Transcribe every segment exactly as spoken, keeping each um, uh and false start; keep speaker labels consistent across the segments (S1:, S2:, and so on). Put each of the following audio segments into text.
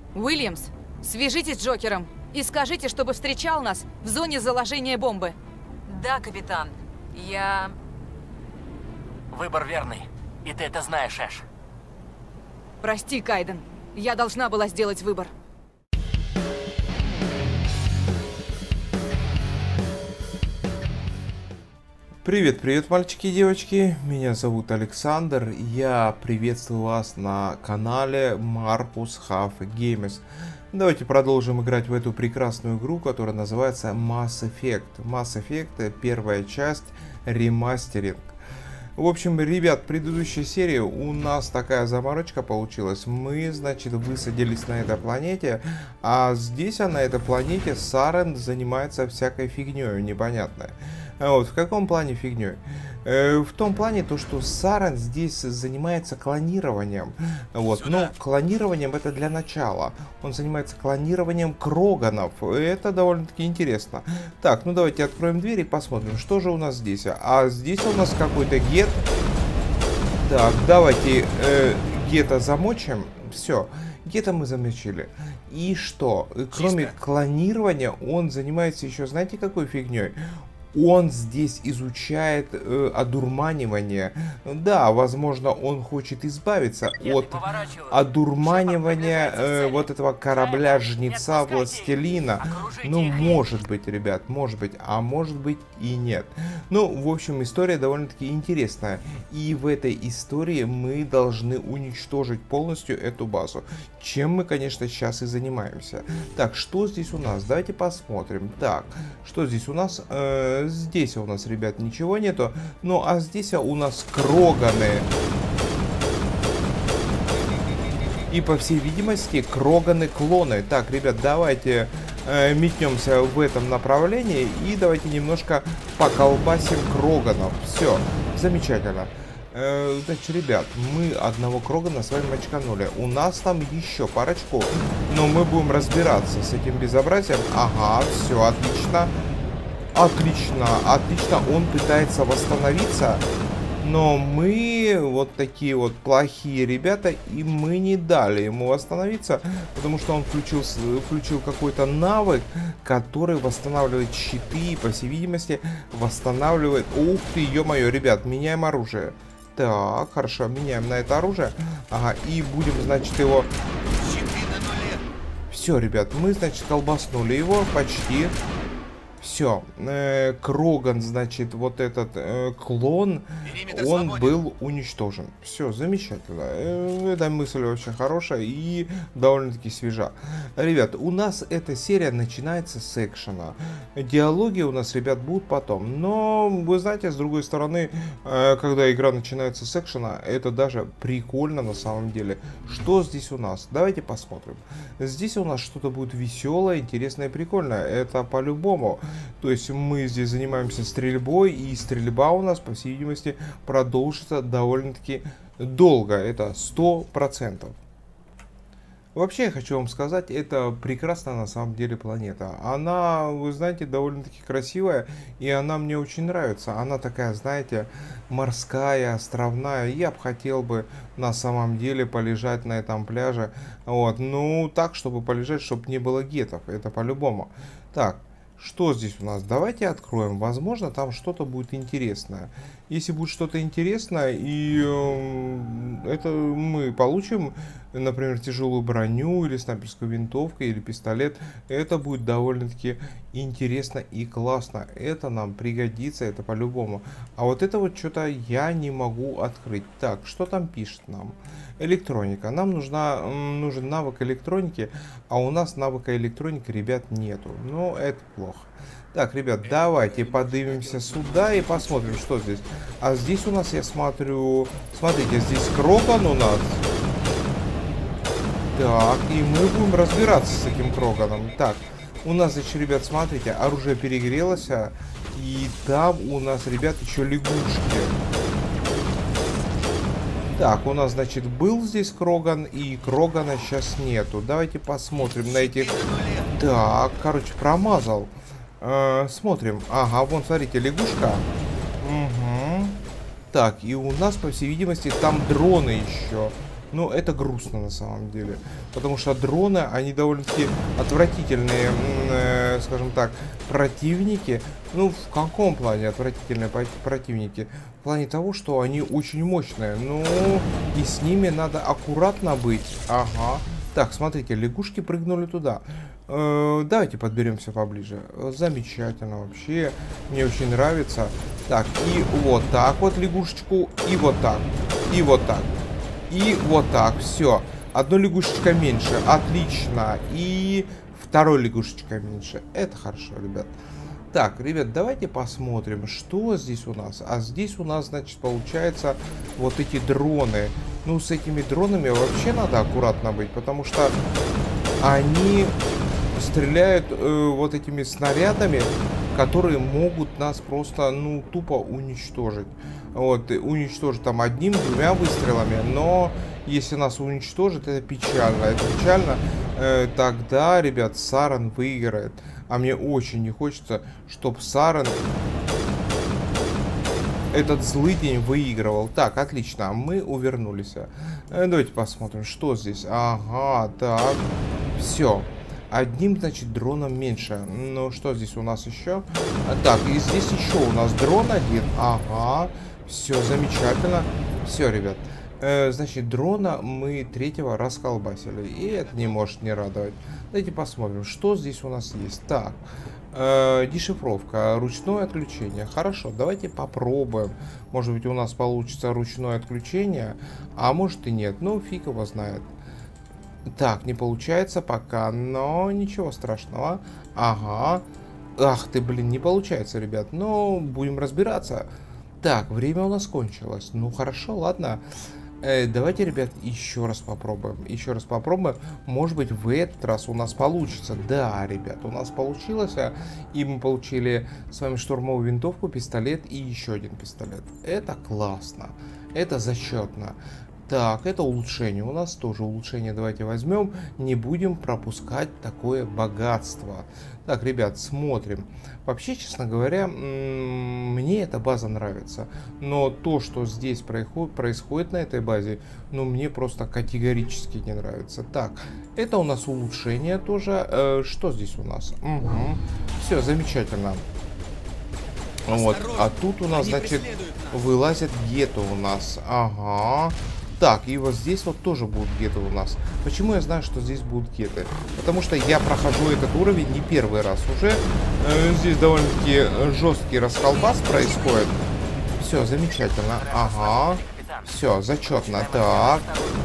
S1: Уильямс, свяжитесь с Джокером и скажите, чтобы встречал нас в зоне заложения бомбы.
S2: Да, капитан. Я...
S3: Выбор верный. И ты это знаешь, Эш.
S1: Прости, Кайден. Я должна была сделать выбор.
S4: Привет, привет, мальчики и девочки. Меня зовут Александр. Я приветствую вас на канале Marcus Half Games. Давайте продолжим играть в эту прекрасную игру, которая называется Mass Effect. Mass Effect первая часть, ремастеринг. В общем, ребят, в предыдущей серии у нас такая заморочка получилась. Мы, значит, высадились на этой планете, а здесь, а на этой планете, Сарен занимается всякой фигней непонятной. Вот, в каком плане фигней? Э, в том плане, то, что Сарен здесь занимается клонированием. Вот, но клонированием это для начала. Он занимается клонированием кроганов. Это довольно-таки интересно. Так, ну давайте откроем дверь и посмотрим, что же у нас здесь. А здесь у нас какой-то гет. Так, давайте э, гета замочим. Все. Гета мы замочили. И что? Кроме Чисто. клонирования, он занимается еще, знаете, какой фигней? Он здесь изучает э, одурманивание. Да, возможно, он хочет избавиться Нет, от одурманивания э, вот этого корабля-жнеца Властелина. Ну, может быть, ребят, может быть, а может быть и нет. Ну, в общем, история довольно-таки интересная. И в этой истории мы должны уничтожить полностью эту базу. Чем мы, конечно, сейчас и занимаемся. Так, что здесь у нас? Давайте посмотрим. Так, что здесь у нас? Э, Здесь у нас, ребят, ничего нету. Ну, а здесь у нас кроганы. И, по всей видимости, кроганы-клоны. Так, ребят, давайте э, метнемся в этом направлении. И давайте немножко поколбасим кроганов. Все, замечательно. Э, значит, ребят, мы одного крогана с вами мочканули. У нас там еще парочку. Но мы будем разбираться с этим безобразием. Ага, все, отлично. Отлично, отлично, он пытается восстановиться, но мы вот такие вот плохие ребята, и мы не дали ему восстановиться, потому что он включил, включил какой-то навык, который восстанавливает щиты и, по всей видимости, восстанавливает... Ух ты, ё-моё, ребят, меняем оружие. Так, хорошо, меняем на это оружие. Ага, и будем, значит, его... Все, ребят, мы, значит, колбаснули его почти... Все, э, Кроган, значит, вот этот э, клон, Периметр он свободен. Был уничтожен. Все, замечательно. Э, эта мысль очень хорошая и довольно-таки свежа. Ребят, у нас эта серия начинается с экшена. Диалоги у нас, ребят, будут потом. Но, вы знаете, с другой стороны, э, когда игра начинается с экшена, это даже прикольно на самом деле. Что здесь у нас? Давайте посмотрим. Здесь у нас что-то будет веселое, интересное и прикольное. Это по-любому. То есть мы здесь занимаемся стрельбой, и стрельба у нас, по всей видимости, продолжится довольно-таки долго. Это сто процентов. Вообще, я хочу вам сказать, это прекрасная на самом деле планета. Она, вы знаете, довольно-таки красивая, и она мне очень нравится. Она такая, знаете, морская, островная. Я бы хотел бы на самом деле полежать на этом пляже. Вот, ну, так, чтобы полежать, чтобы не было гетов. Это по-любому. Так. Что здесь у нас? Давайте откроем. Возможно, там что-то будет интересное. Если будет что-то интересное, и э, это мы получим, например, тяжелую броню, или снайперскую винтовку, или пистолет, это будет довольно-таки интересно и классно. Это нам пригодится, это по-любому. А вот это вот что-то я не могу открыть. Так, что там пишет нам? Электроника. Нам нужна, нужен навык электроники, а у нас навыка электроники, ребят, нету. Ну, это плохо. Так, ребят, давайте поднимемся сюда и посмотрим, что здесь. А здесь у нас, я смотрю... Смотрите, здесь Кроган у нас. Так, и мы будем разбираться с этим Кроганом. Так, у нас, значит, ребят, смотрите, оружие перегрелось, и там у нас, ребят, еще лягушки. Так, у нас, значит, был здесь Кроган, и Крогана сейчас нету. Давайте посмотрим на этих... Так, короче, промазал. Э, смотрим. Ага, вон, смотрите, лягушка. Угу. Так, и у нас, по всей видимости, там дроны еще. Но это грустно на самом деле. Потому что дроны, они довольно-таки отвратительные, э, скажем так, противники. Ну, в каком плане отвратительные противники? В плане того, что они очень мощные. Ну, и с ними надо аккуратно быть. Ага. Так, смотрите, лягушки прыгнули туда. Э, давайте подберемся поближе. Замечательно вообще. Мне очень нравится. Так, и вот так вот лягушечку. И вот так. И вот так. И вот так. Все. Одна лягушечка меньше. Отлично. И второй лягушечка меньше. Это хорошо, ребят. Так, ребят, давайте посмотрим, что здесь у нас. А здесь у нас, значит, получается вот эти дроны. Ну, с этими дронами вообще надо аккуратно быть, потому что они стреляют э, вот этими снарядами, которые могут нас просто, ну, тупо уничтожить. Вот, уничтожить там одним-двумя выстрелами, но если нас уничтожит, это печально. Это печально, э, тогда, ребят, Саран выиграет. А мне очень не хочется, чтобы Саран, этот злый день, выигрывал. Так, отлично, мы увернулись. Э, давайте посмотрим, что здесь. Ага, так, все. Одним, значит, дроном меньше. Ну, что здесь у нас еще? Так, и здесь еще у нас дрон один. Ага, все, замечательно. Все, ребят. Э, значит, дрона мы третьего расколбасили. И это не может не радовать. Давайте посмотрим, что здесь у нас есть. Так, э, дешифровка, ручное отключение. Хорошо, давайте попробуем. Может быть, у нас получится ручное отключение, а может и нет. Ну, фиг его знает. Так, не получается пока, но ничего страшного. Ага. Ах ты, блин, не получается, ребят. Но будем разбираться. Так, время у нас кончилось. Ну, хорошо, ладно. Э, давайте, ребят, еще раз попробуем. Еще раз попробуем. Может быть, в этот раз у нас получится. Да, ребят, у нас получилось. И мы получили с вами штурмовую винтовку, пистолет и еще один пистолет. Это классно. Это зачетно. Так, это улучшение. У нас тоже улучшение. Давайте возьмем. Не будем пропускать такое богатство. Так, ребят, смотрим. Вообще, честно говоря, мне эта база нравится. Но то, что здесь происходит, происходит на этой базе, ну, мне просто категорически не нравится. Так, это у нас улучшение тоже. Э, что здесь у нас? Угу. Все, замечательно. Вот. А тут у нас, значит, вылазят гетто у нас. Ага. Так, и вот здесь вот тоже будут гетто у нас. Почему я знаю, что здесь будут гетто? Потому что я прохожу этот уровень не первый раз уже. Э, здесь довольно-таки жесткий расколбас происходит. Все, замечательно. Ага. Все, зачетно. Так.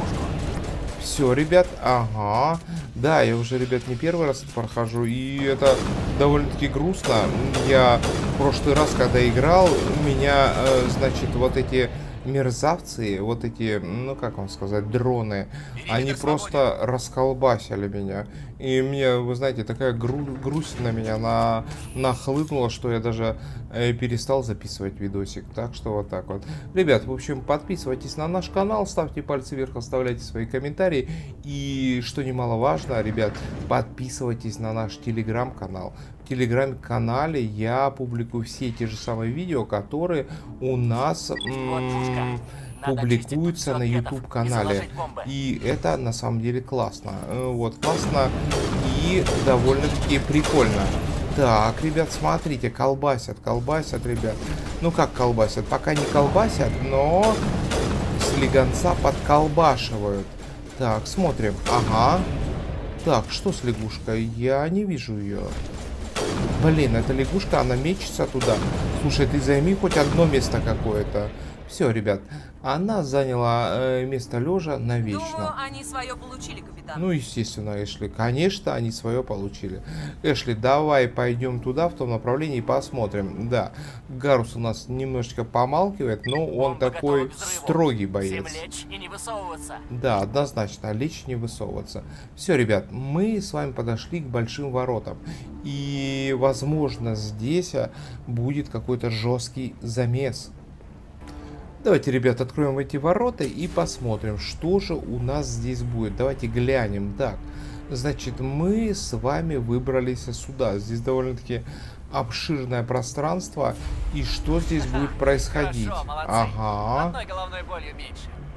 S4: Все, ребят. Ага. Да, я уже, ребят, не первый раз прохожу. И это довольно-таки грустно. Я в прошлый раз, когда играл, у меня, э, значит, вот эти... мерзавцы, вот эти, ну как вам сказать, дроны, они просто расколбасили меня. И мне, вы знаете, такая гру грусть на меня на нахлынула, что я даже э, перестал записывать видосик. Так что вот так вот. Ребят, в общем, подписывайтесь на наш канал, ставьте пальцы вверх, оставляйте свои комментарии. И, что немаловажно, ребят, подписывайтесь на наш телеграм-канал. В телеграм-канале я публикую все те же самые видео, которые у нас м публикуются на YouTube-канале. И это на самом деле классно. Вот, классно и довольно-таки прикольно. Так, ребят, смотрите, колбасят, колбасят, ребят. Ну как колбасят? Пока не колбасят, но слегонца подколбашивают. Так, смотрим. Ага. Так, что с лягушкой? Я не вижу ее. Блин, эта лягушка, она мечется туда. Слушай, ты займи хоть одно место какое-то. Все, ребят, она заняла э, место лежа навечно.
S2: Думаю, они свое получили, капитан.
S4: Ну, естественно, Эшли. Конечно, они свое получили. Эшли, давай пойдем туда, в том направлении, и посмотрим. Да, Гарус у нас немножечко помалкивает, но он Бомба такой строгий боец.
S3: Лечь и не высовываться.
S4: Да, однозначно, лечь не высовываться. Все, ребят, мы с вами подошли к большим воротам. И, возможно, здесь будет какой-то жесткий замес. Давайте, ребят, откроем эти ворота и посмотрим, что же у нас здесь будет. Давайте глянем. Так, значит, мы с вами выбрались сюда. Здесь довольно-таки обширное пространство. И что здесь будет происходить?
S3: Хорошо, молодцы.
S4: Ага.
S3: Одной головной болью меньше.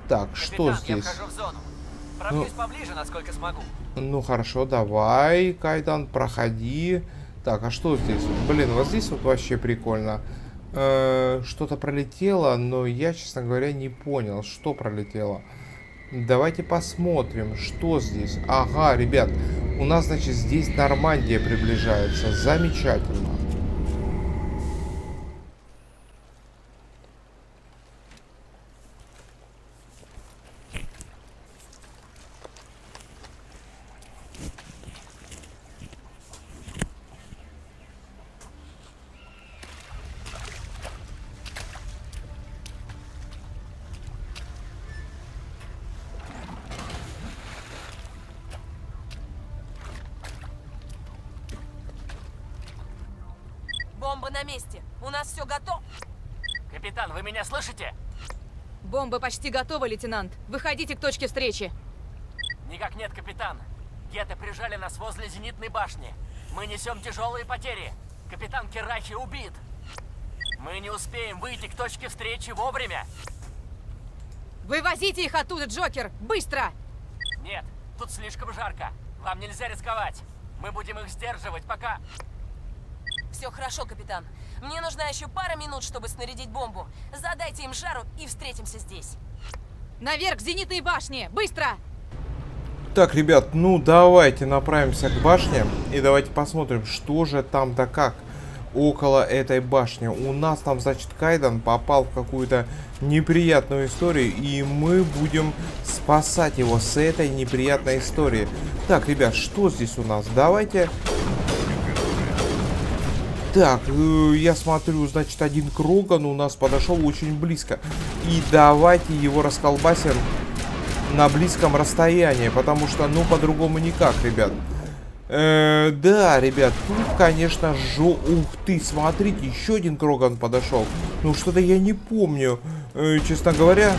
S4: Так, что
S3: Капитан,
S4: здесь?
S3: Я вхожу в зону. Пробьюсь поближе, насколько смогу.
S4: Ну хорошо, давай, Кайдан, проходи. Так, а что здесь? Блин, вот здесь вот вообще прикольно. Э, что-то пролетело, но я, честно говоря, не понял, что пролетело. Давайте посмотрим, что здесь. Ага, ребят, у нас, значит, здесь Нормандия приближается. Замечательно.
S2: Бомба на месте. У нас все готово.
S3: Капитан, вы меня слышите?
S1: Бомба почти готова, лейтенант. Выходите к точке встречи.
S3: Никак нет, капитан. Геты прижали нас возле зенитной башни. Мы несем тяжелые потери. Капитан Кирахи убит. Мы не успеем выйти к точке встречи вовремя.
S1: Вывозите их оттуда, Джокер! Быстро!
S3: Нет, тут слишком жарко. Вам нельзя рисковать. Мы будем их сдерживать, пока...
S2: Все хорошо, капитан. Мне нужна еще пара минут, чтобы снарядить бомбу. Задайте им жару и встретимся здесь.
S1: Наверх к зенитной башне! Быстро!
S4: Так, ребят, ну давайте направимся к башне. И давайте посмотрим, что же там да как около этой башни. У нас там, значит, Кайдан попал в какую-то неприятную историю. И мы будем спасать его с этой неприятной истории. Так, ребят, что здесь у нас? Давайте... Так, э, я смотрю, значит, один Кроган у нас подошел очень близко. И давайте его расколбасим на близком расстоянии, потому что, ну, по-другому никак, ребят. Э, да, ребят, тут, конечно, жо... Ух ты, смотрите, еще один Кроган подошел. Ну, что-то я не помню, э, честно говоря,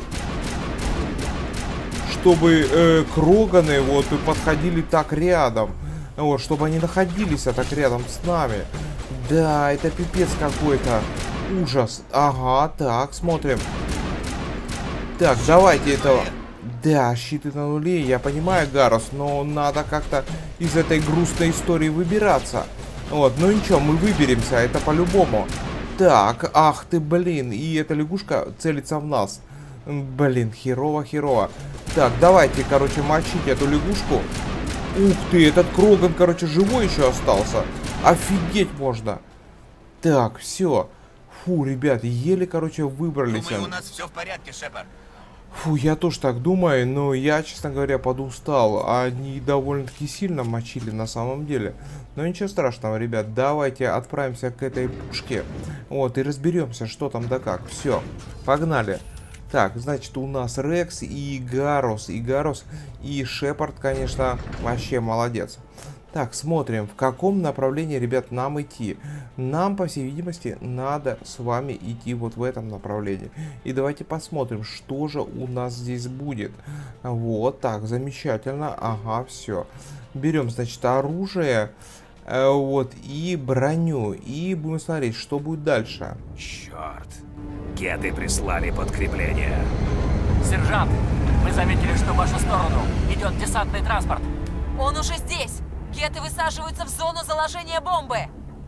S4: чтобы э, Кроганы вот подходили так рядом. Вот, чтобы они находились а так рядом с нами. Да, это пипец какой-то. Ужас. Ага, так, смотрим. Так, давайте этого... Да, щиты на нуле, я понимаю, Гарус, но надо как-то из этой грустной истории выбираться. Вот, ну ничего, мы выберемся, это по-любому. Так, ах ты, блин, и эта лягушка целится в нас. Блин, херово-херово. Так, давайте, короче, мочить эту лягушку. Ух ты, этот Кроган, короче, живой еще остался. Офигеть можно. Так, все. Фу, ребят, еле, короче, выбрались.
S5: Думаю, у нас все в порядке, Шепард.
S4: Фу, я тоже так думаю, но я, честно говоря, подустал. Они довольно-таки сильно мочили на самом деле. Но ничего страшного, ребят, давайте отправимся к этой пушке. Вот, и разберемся, что там да как. Все, погнали. Так, значит, у нас Рекс и Гарус. И Гарус, и Шепард, конечно, вообще молодец. Так, смотрим, в каком направлении, ребят, нам идти. Нам, по всей видимости, надо с вами идти вот в этом направлении. И давайте посмотрим, что же у нас здесь будет. Вот так, замечательно. Ага, все. Берем, значит, оружие, э, вот, и броню. И будем смотреть, что будет дальше.
S6: Черт. Геты прислали подкрепление.
S3: Сержант, мы заметили, что в вашу сторону идет десантный транспорт.
S2: Он уже здесь. Геты высаживаются в зону заложения бомбы.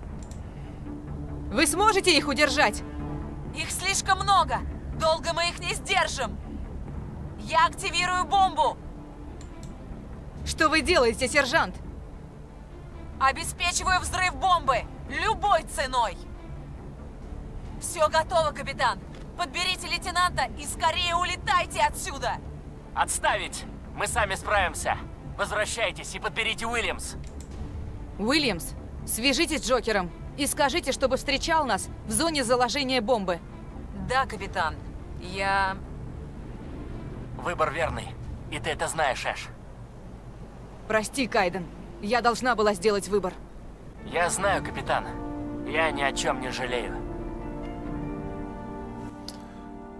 S1: Вы сможете их удержать?
S2: Их слишком много. Долго мы их не сдержим. Я активирую бомбу.
S1: Что вы делаете, сержант?
S2: Обеспечиваю взрыв бомбы. Любой ценой. Все готово, капитан. Подберите лейтенанта и скорее улетайте отсюда.
S3: Отставить! Мы сами справимся. Возвращайтесь и подберите Уильямс.
S1: Уильямс, свяжитесь с Джокером и скажите, чтобы встречал нас в зоне заложения бомбы.
S2: Да, капитан. Я...
S3: Выбор верный. И ты это знаешь, Эш.
S1: Прости, Кайден. Я должна была сделать выбор.
S3: Я знаю, капитан. Я ни о чем не жалею.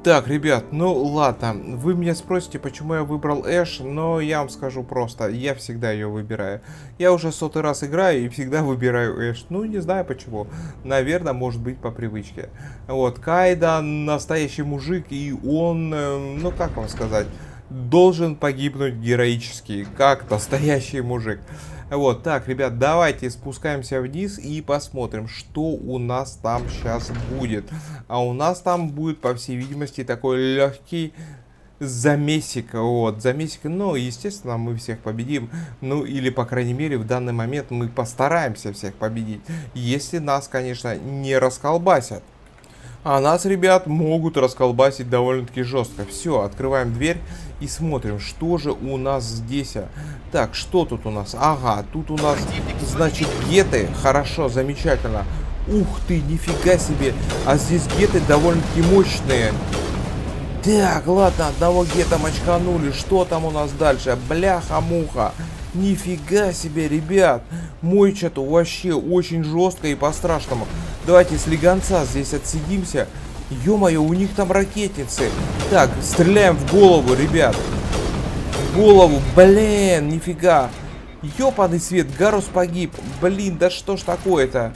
S4: Так, ребят, ну ладно, вы меня спросите, почему я выбрал Эш, но я вам скажу просто, я всегда ее выбираю. Я уже сотый раз играю и всегда выбираю Эш. Ну, не знаю почему. Наверное, может быть по привычке. Вот, Кайда настоящий мужик, и он, ну как вам сказать, должен погибнуть героически, как настоящий мужик. Вот, так, ребят, давайте спускаемся вниз и посмотрим, что у нас там сейчас будет. А у нас там будет, по всей видимости, такой легкий замесик. Вот, замесик, ну, естественно, мы всех победим. Ну, или, по крайней мере, в данный момент мы постараемся всех победить. Если нас, конечно, не расколбасят. А нас, ребят, могут расколбасить довольно-таки жестко. Все, открываем дверь и смотрим, что же у нас здесь. Так, что тут у нас? Ага, тут у нас, значит, геты. Хорошо, замечательно. Ух ты, нифига себе. А здесь геты довольно-таки мощные. Так, ладно, одного гета мочканули. Что там у нас дальше? Бляха-муха. Нифига себе, ребят. Мой чат вообще очень жестко и по-страшному. Давайте с легонца здесь отсидимся. Ё-моё, у них там ракетницы. Так, стреляем в голову, ребят. В голову, блин, нифига. Ёпаный свет, Гарус погиб. Блин, да что ж такое-то?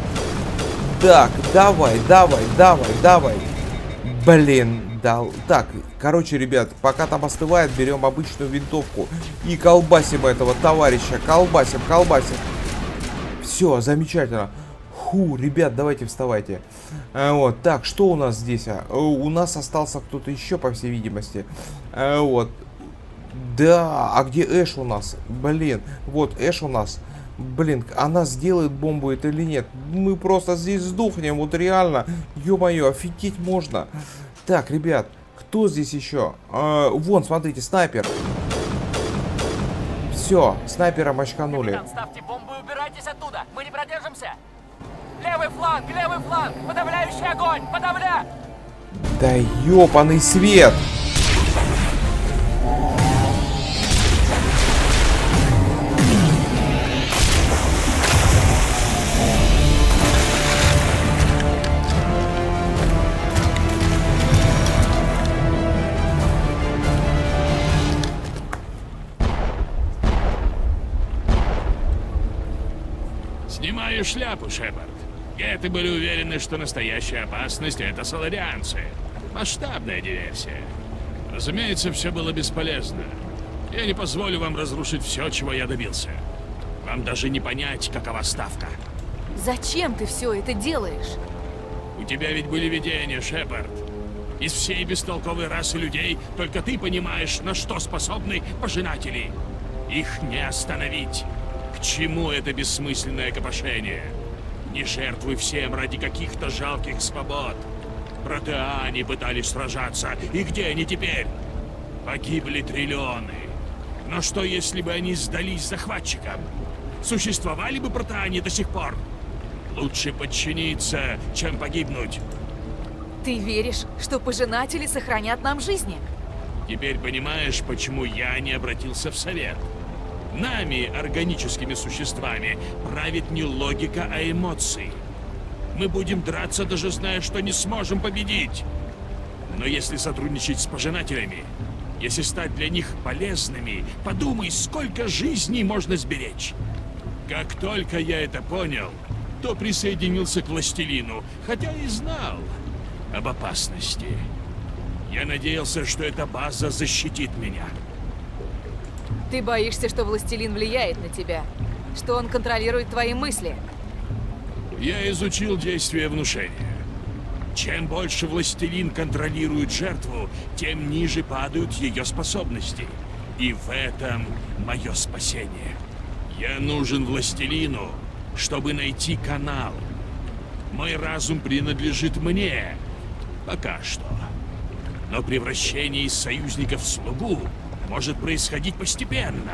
S4: Так, давай, давай, давай, давай. Блин, да. Так, короче, ребят, пока там остывает, берем обычную винтовку и колбасим этого товарища. Колбасим, колбасим. Все, замечательно. Фу, ребят, давайте вставайте. А, вот, так, что у нас здесь? А? У нас остался кто-то еще, по всей видимости. А, вот. Да, а где Эш у нас? Блин, вот Эш у нас. Блин, она сделает бомбу это или нет? Мы просто здесь сдохнем, вот реально. Ё-моё, офигеть можно. Так, ребят, кто здесь еще? А, вон, смотрите, снайпер. Все, снайпера мочканули.
S3: Капитан, ставьте бомбу и убирайтесь оттуда. Мы не продержимся. Левый фланг, левый фланг. Подавляющий огонь, подавля.
S4: Да ёпаный свет.
S7: Снимаю шляпу, Шепард. Геты были уверены, что настоящая опасность — это соларианцы. Масштабная диверсия. Разумеется, все было бесполезно. Я не позволю вам разрушить все, чего я добился. Вам даже не понять, какова ставка.
S1: Зачем ты все это делаешь?
S7: У тебя ведь были видения, Шепард. Из всей бестолковой расы людей только ты понимаешь, на что способны пожинатели. Их не остановить. К чему это бессмысленное копошение? Не жертвуй всем ради каких-то жалких свобод. Протеане пытались сражаться, и где они теперь? Погибли триллионы. Но что, если бы они сдались захватчикам? Существовали бы протеане до сих пор? Лучше подчиниться, чем погибнуть.
S1: Ты веришь, что пожинатели сохранят нам жизни?
S7: Теперь понимаешь, почему я не обратился в совет? Нами, органическими существами, правит не логика, а эмоции. Мы будем драться, даже зная, что не сможем победить. Но если сотрудничать с пожинателями, если стать для них полезными, подумай, сколько жизней можно сберечь. Как только я это понял, то присоединился к Властелину, хотя и знал об опасности. Я надеялся, что эта база защитит меня.
S1: Ты боишься, что Властелин влияет на тебя? Что он контролирует твои мысли?
S7: Я изучил действие внушения. Чем больше Властелин контролирует жертву, тем ниже падают ее способности. И в этом мое спасение. Я нужен Властелину, чтобы найти канал. Мой разум принадлежит мне. Пока что. Но превращение из союзника в слугу может происходить постепенно.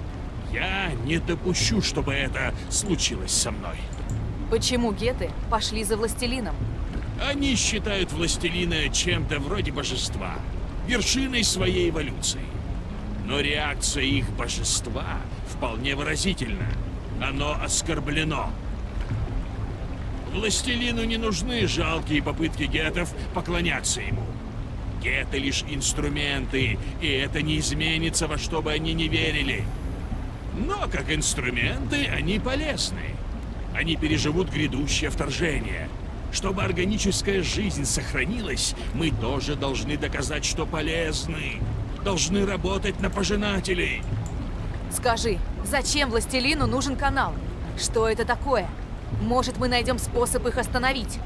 S7: Я не допущу, чтобы это случилось со мной.
S1: Почему геты пошли за Властелином?
S7: Они считают Властелина чем-то вроде божества, вершиной своей эволюции. Но реакция их божества вполне выразительна. Оно оскорблено. Властелину не нужны жалкие попытки гетов поклоняться ему. Геты лишь инструменты, и это не изменится, во что бы они ни верили. Но как инструменты они полезны. Они переживут грядущее вторжение. Чтобы органическая жизнь сохранилась, мы тоже должны доказать, что полезны. Должны работать на пожинателей.
S1: Скажи, зачем Властелину нужен канал? Что это такое? Может, мы найдем способ их остановить?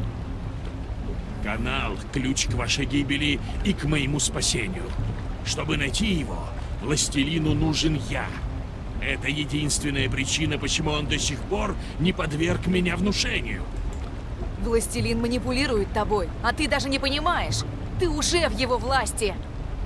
S7: Канал – ключ к вашей гибели и к моему спасению. Чтобы найти его, Властелину нужен я. Это единственная причина, почему он до сих пор не подверг меня внушению.
S1: Властелин манипулирует тобой, а ты даже не понимаешь. Ты уже в его власти.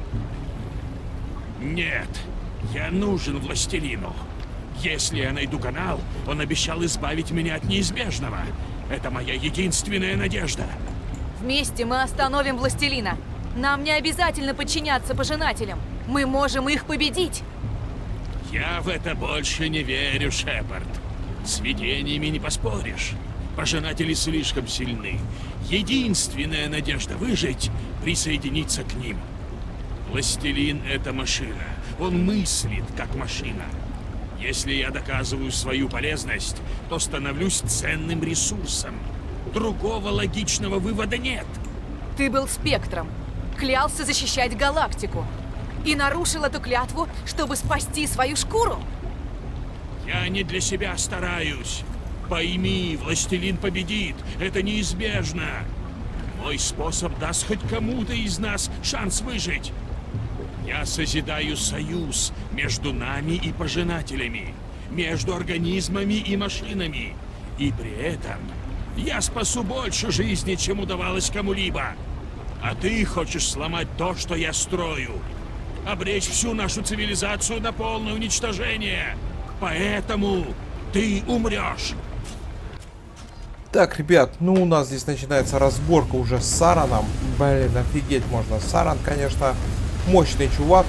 S7: Нет, я нужен Властелину. Если я найду канал, он обещал избавить меня от неизбежного. Это моя единственная надежда.
S1: Вместе мы остановим Властелина. Нам не обязательно подчиняться пожинателям. Мы можем их победить.
S7: Я в это больше не верю, Шепард. С видениями не поспоришь. Пожинатели слишком сильны. Единственная надежда выжить — присоединиться к ним. Властелин — это машина. Он мыслит, как машина. Если я доказываю свою полезность, то становлюсь ценным ресурсом. Другого логичного вывода нет.
S1: Ты был спектром. Клялся защищать галактику. И нарушил эту клятву, чтобы спасти свою шкуру?
S7: Я не для себя стараюсь. Пойми, Властелин победит. Это неизбежно. Мой способ даст хоть кому-то из нас шанс выжить. Я созидаю союз между нами и пожинателями, между организмами и машинами. И при этом я спасу больше жизни, чем удавалось кому-либо. А ты хочешь сломать то, что я строю. Обречь всю нашу цивилизацию на полное уничтожение. Поэтому ты умрешь.
S4: Так, ребят, ну у нас здесь начинается разборка уже с Сараном. Блин, офигеть можно. Саран, конечно, мощный чувак.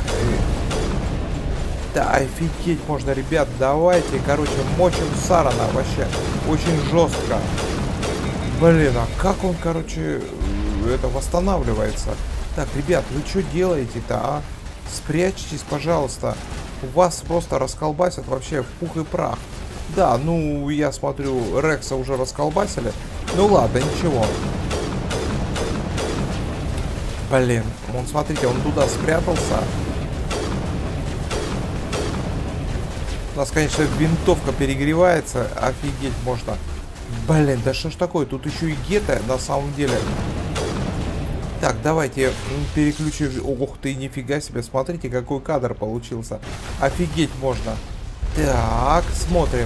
S4: Да, офигеть можно, ребят. Давайте, короче, мочим Сарана вообще. Очень жестко. Блин, а как он, короче, это восстанавливается? Так, ребят, вы что делаете-то, а? Спрячьтесь, пожалуйста. Вас просто расколбасят вообще в пух и прах. Да, ну, я смотрю, Рекса уже расколбасили. Ну ладно, ничего. Блин, он, смотрите, он туда спрятался. У нас, конечно, винтовка перегревается. Офигеть можно. Блин, да что ж такое? Тут еще и геты на самом деле. Так, давайте переключим. Ох ты, нифига себе. Смотрите, какой кадр получился. Офигеть можно. Так, смотрим.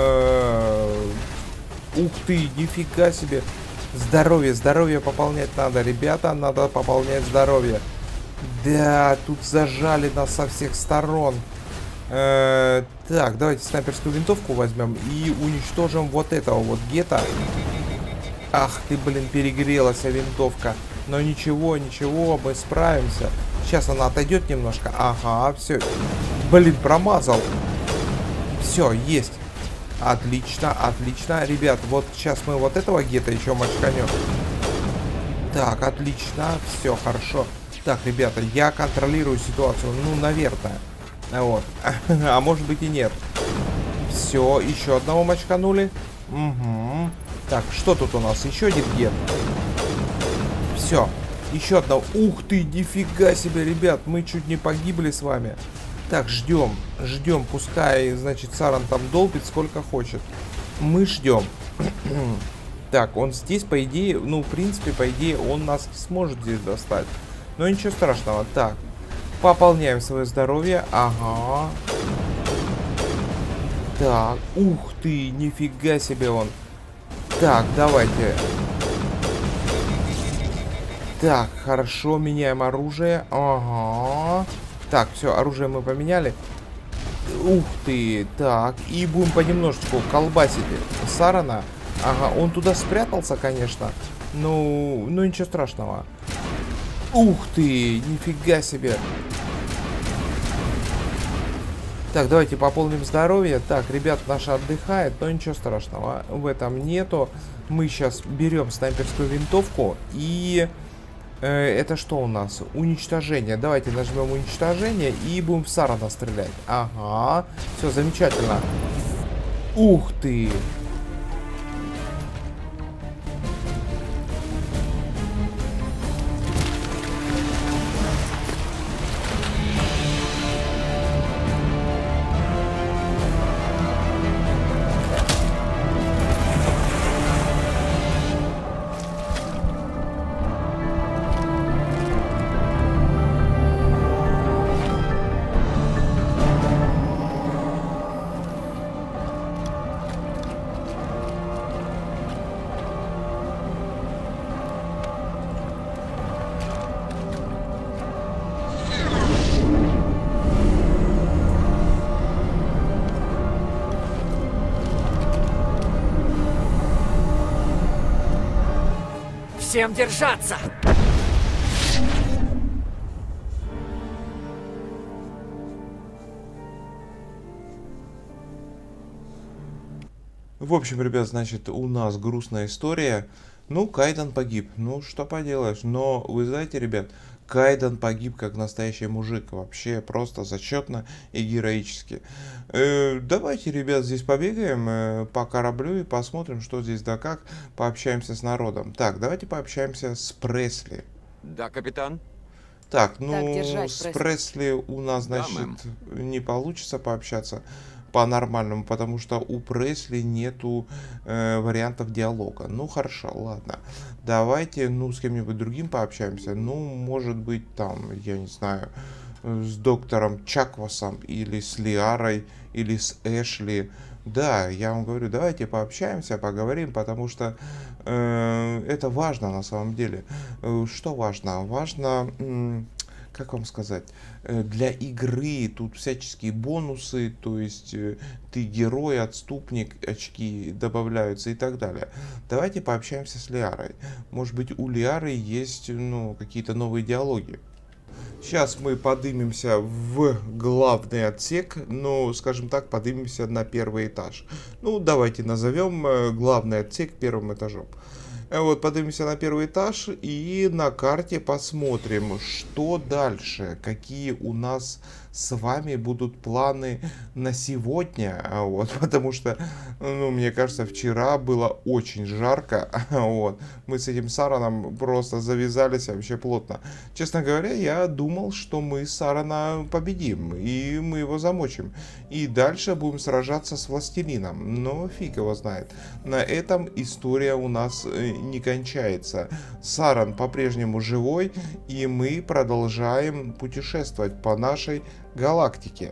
S4: Ух ты, нифига себе. Здоровье, здоровье пополнять надо. Ребята, надо пополнять здоровье. Да, тут зажали нас со всех сторон. Э, так, давайте снайперскую винтовку возьмем и уничтожим вот этого вот гета. Ах ты, блин, перегрелась винтовка. Но ничего, ничего, мы справимся. Сейчас она отойдет немножко. Ага, все. Блин, промазал. Все, есть. Отлично, отлично. Ребят, вот сейчас мы вот этого гета еще мочканем. Так, отлично. Все, хорошо. Так, ребята, я контролирую ситуацию. Ну, наверное. Вот. А может быть и нет. Все, еще одного мочканули. Угу. Так, что тут у нас? Еще один гет. Все. Еще одного. Ух ты, нифига себе, ребят. Мы чуть не погибли с вами. Так, ждем. Ждем. Пускай, значит, Саран там долбит сколько хочет. Мы ждем. Так, он здесь, по идее, ну, в принципе, по идее, он нас не сможет здесь достать. Но ничего страшного. Так. Пополняем свое здоровье. Ага. Так. Ух ты, нифига себе он. Так, давайте. Так, хорошо, меняем оружие. Ага. Так, все, оружие мы поменяли. Ух ты, так. И будем понемножечку колбасить Сарана. Ага, он туда спрятался, конечно. Ну, ну ничего страшного. Ух ты, нифига себе. Так, давайте пополним здоровье. Так, ребят, наши отдыхает, но ничего страшного в этом нету. Мы сейчас берем снайперскую винтовку и Э, это что у нас? Уничтожение. Давайте нажмем уничтожение и будем в Сарана стрелять. Ага. Все, замечательно. Ух ты!
S3: Всем держаться!
S4: В общем, ребят, значит, у нас грустная история. Ну, Кайден погиб. Ну, что поделаешь. Но, вы знаете, ребят, Кайден погиб как настоящий мужик. Вообще, просто зачетно и героически. Э, давайте, ребят, здесь побегаем э, по кораблю и посмотрим, что здесь да как. Пообщаемся с народом. Так, давайте пообщаемся с Пресли.
S5: Да, капитан.
S4: Так, ну,
S1: Так держать,
S4: с
S1: Пресли.
S4: Пресли у нас,
S5: Да,
S4: значит,
S5: мэм.
S4: не получится пообщаться по-нормальному, потому что у Пресли нету э, вариантов диалога. Ну, хорошо, ладно. Давайте, ну, с кем-нибудь другим пообщаемся. Ну, может быть, там, я не знаю, с доктором Чаквасом, или с Лиарой, или с Эшли. Да, я вам говорю, давайте пообщаемся, поговорим, потому что э, это важно на самом деле. Э, что важно? Важно... м, как вам сказать, э, для игры тут всяческие бонусы, то есть э, ты герой, отступник, очки добавляются и так далее. Давайте пообщаемся с Лиарой. Может быть, у Лиары есть, ну, какие-то новые диалоги. Сейчас мы поднимемся в главный отсек, ну, скажем так, поднимемся на первый этаж. Ну, давайте назовем э, главный отсек первым этажом. Вот, поднимемся на первый этаж и на карте посмотрим, что дальше, какие у нас с вами будут планы на сегодня, вот, потому что, ну, мне кажется, вчера было очень жарко, вот, мы с этим Сараном просто завязались вообще плотно. Честно говоря, я думал, что мы Сарана победим, и мы его замочим, и дальше будем сражаться с Властелином, но фиг его знает. На этом история у нас не кончается. Саран по-прежнему живой, и мы продолжаем путешествовать по нашей галактике.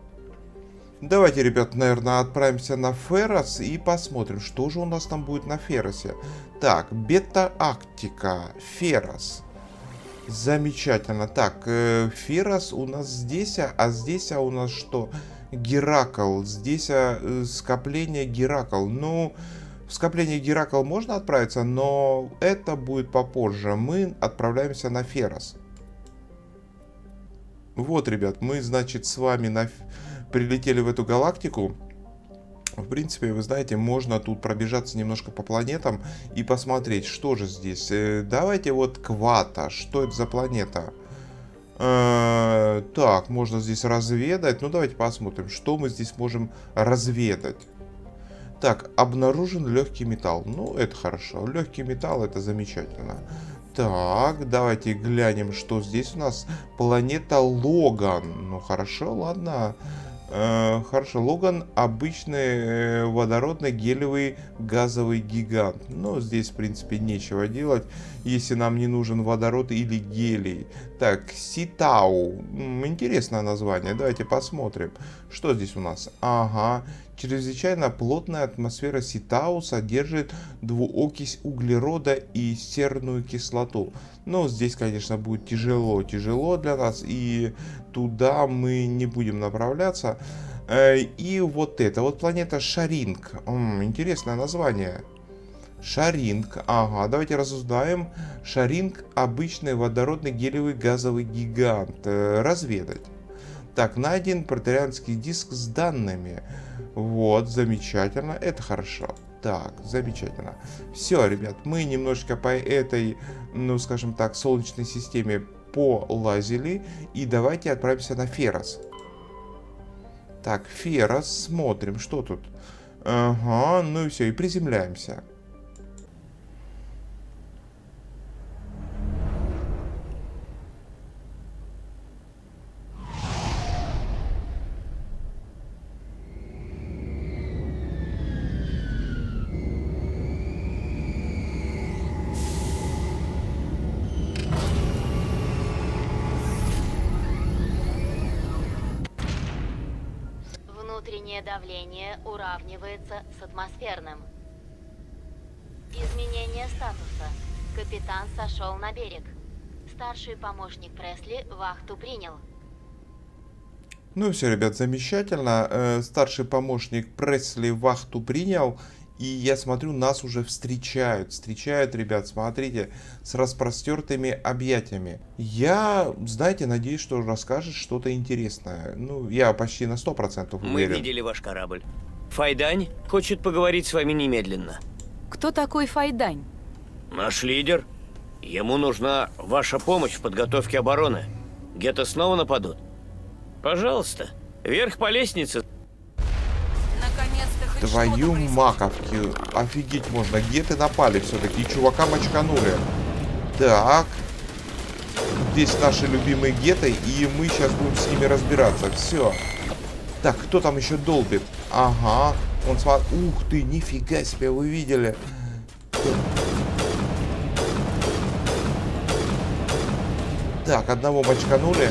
S4: Давайте, ребят, наверное, отправимся на Феррос и посмотрим, что же у нас там будет на Ферросе. Так, Бета-Арктика, Феррос. Замечательно. Так, э, Феррос у нас здесь, а здесь а у нас что? Геракл. Здесь а, скопление Геракл. Ну, в скопление Геракл можно отправиться, но это будет попозже. Мы отправляемся на Феррос. Вот, ребят, мы, значит, с вами на... прилетели в эту галактику. В принципе, вы знаете, можно тут пробежаться немножко по планетам и посмотреть, что же здесь. Давайте вот Квата. Что это за планета? Э-э- так, можно здесь разведать. Ну, давайте посмотрим, что мы здесь можем разведать. Так, обнаружен легкий металл. Ну, это хорошо. Легкий металл, это замечательно. Так, давайте глянем, что здесь у нас. Планета Логан. Ну, хорошо, ладно. Э, хорошо, Логан обычный э, водородный гелевый газовый гигант. Но здесь, в принципе, нечего делать, если нам не нужен водород или гелий. Так, Ситау. М, интересное название. Давайте посмотрим, что здесь у нас. Ага. Чрезвычайно плотная атмосфера Ситау содержит двуокись углерода и серную кислоту. Но здесь, конечно, будет тяжело, тяжело для нас, и туда мы не будем направляться. И вот это, вот планета Шаринг. М, интересное название. Шаринг. Ага, давайте разузнаем. Шаринг — обычный водородный гелевый газовый гигант. Разведать. Так, найден протерианский диск с данными. Вот, замечательно, это хорошо. Так, замечательно. Все, ребят, мы немножечко по этой, ну, скажем так, солнечной системе полазили. И давайте отправимся на Ферос. Так, Ферос, смотрим, что тут. Ага, ну и все, и приземляемся.
S8: Внутреннее давление уравнивается с атмосферным. Изменение статуса. Капитан сошел на берег. Старший помощник Пресли вахту принял.
S4: Ну все, ребят, замечательно. Э, старший помощник Пресли вахту принял. И я смотрю, нас уже встречают. Встречают, ребят, смотрите, с распростертыми объятиями. Я, знаете, надеюсь, что расскажет что-то интересное. Ну, я почти на сто процентов уверен.
S9: Мы видели ваш корабль. Файдань хочет поговорить с вами немедленно.
S1: Кто такой Файдань?
S9: Наш лидер. Ему нужна ваша помощь в подготовке обороны. Гетто снова нападут. Пожалуйста, вверх по лестнице.
S4: Твою маковки. Офигеть можно. Геты напали все-таки. И чувака мочканули. Так. Здесь наши любимые геты. И мы сейчас будем с ними разбираться. Все. Так, кто там еще долбит? Ага. Он смотрит. Ух ты, нифига себе, вы видели. Так, одного мочканули.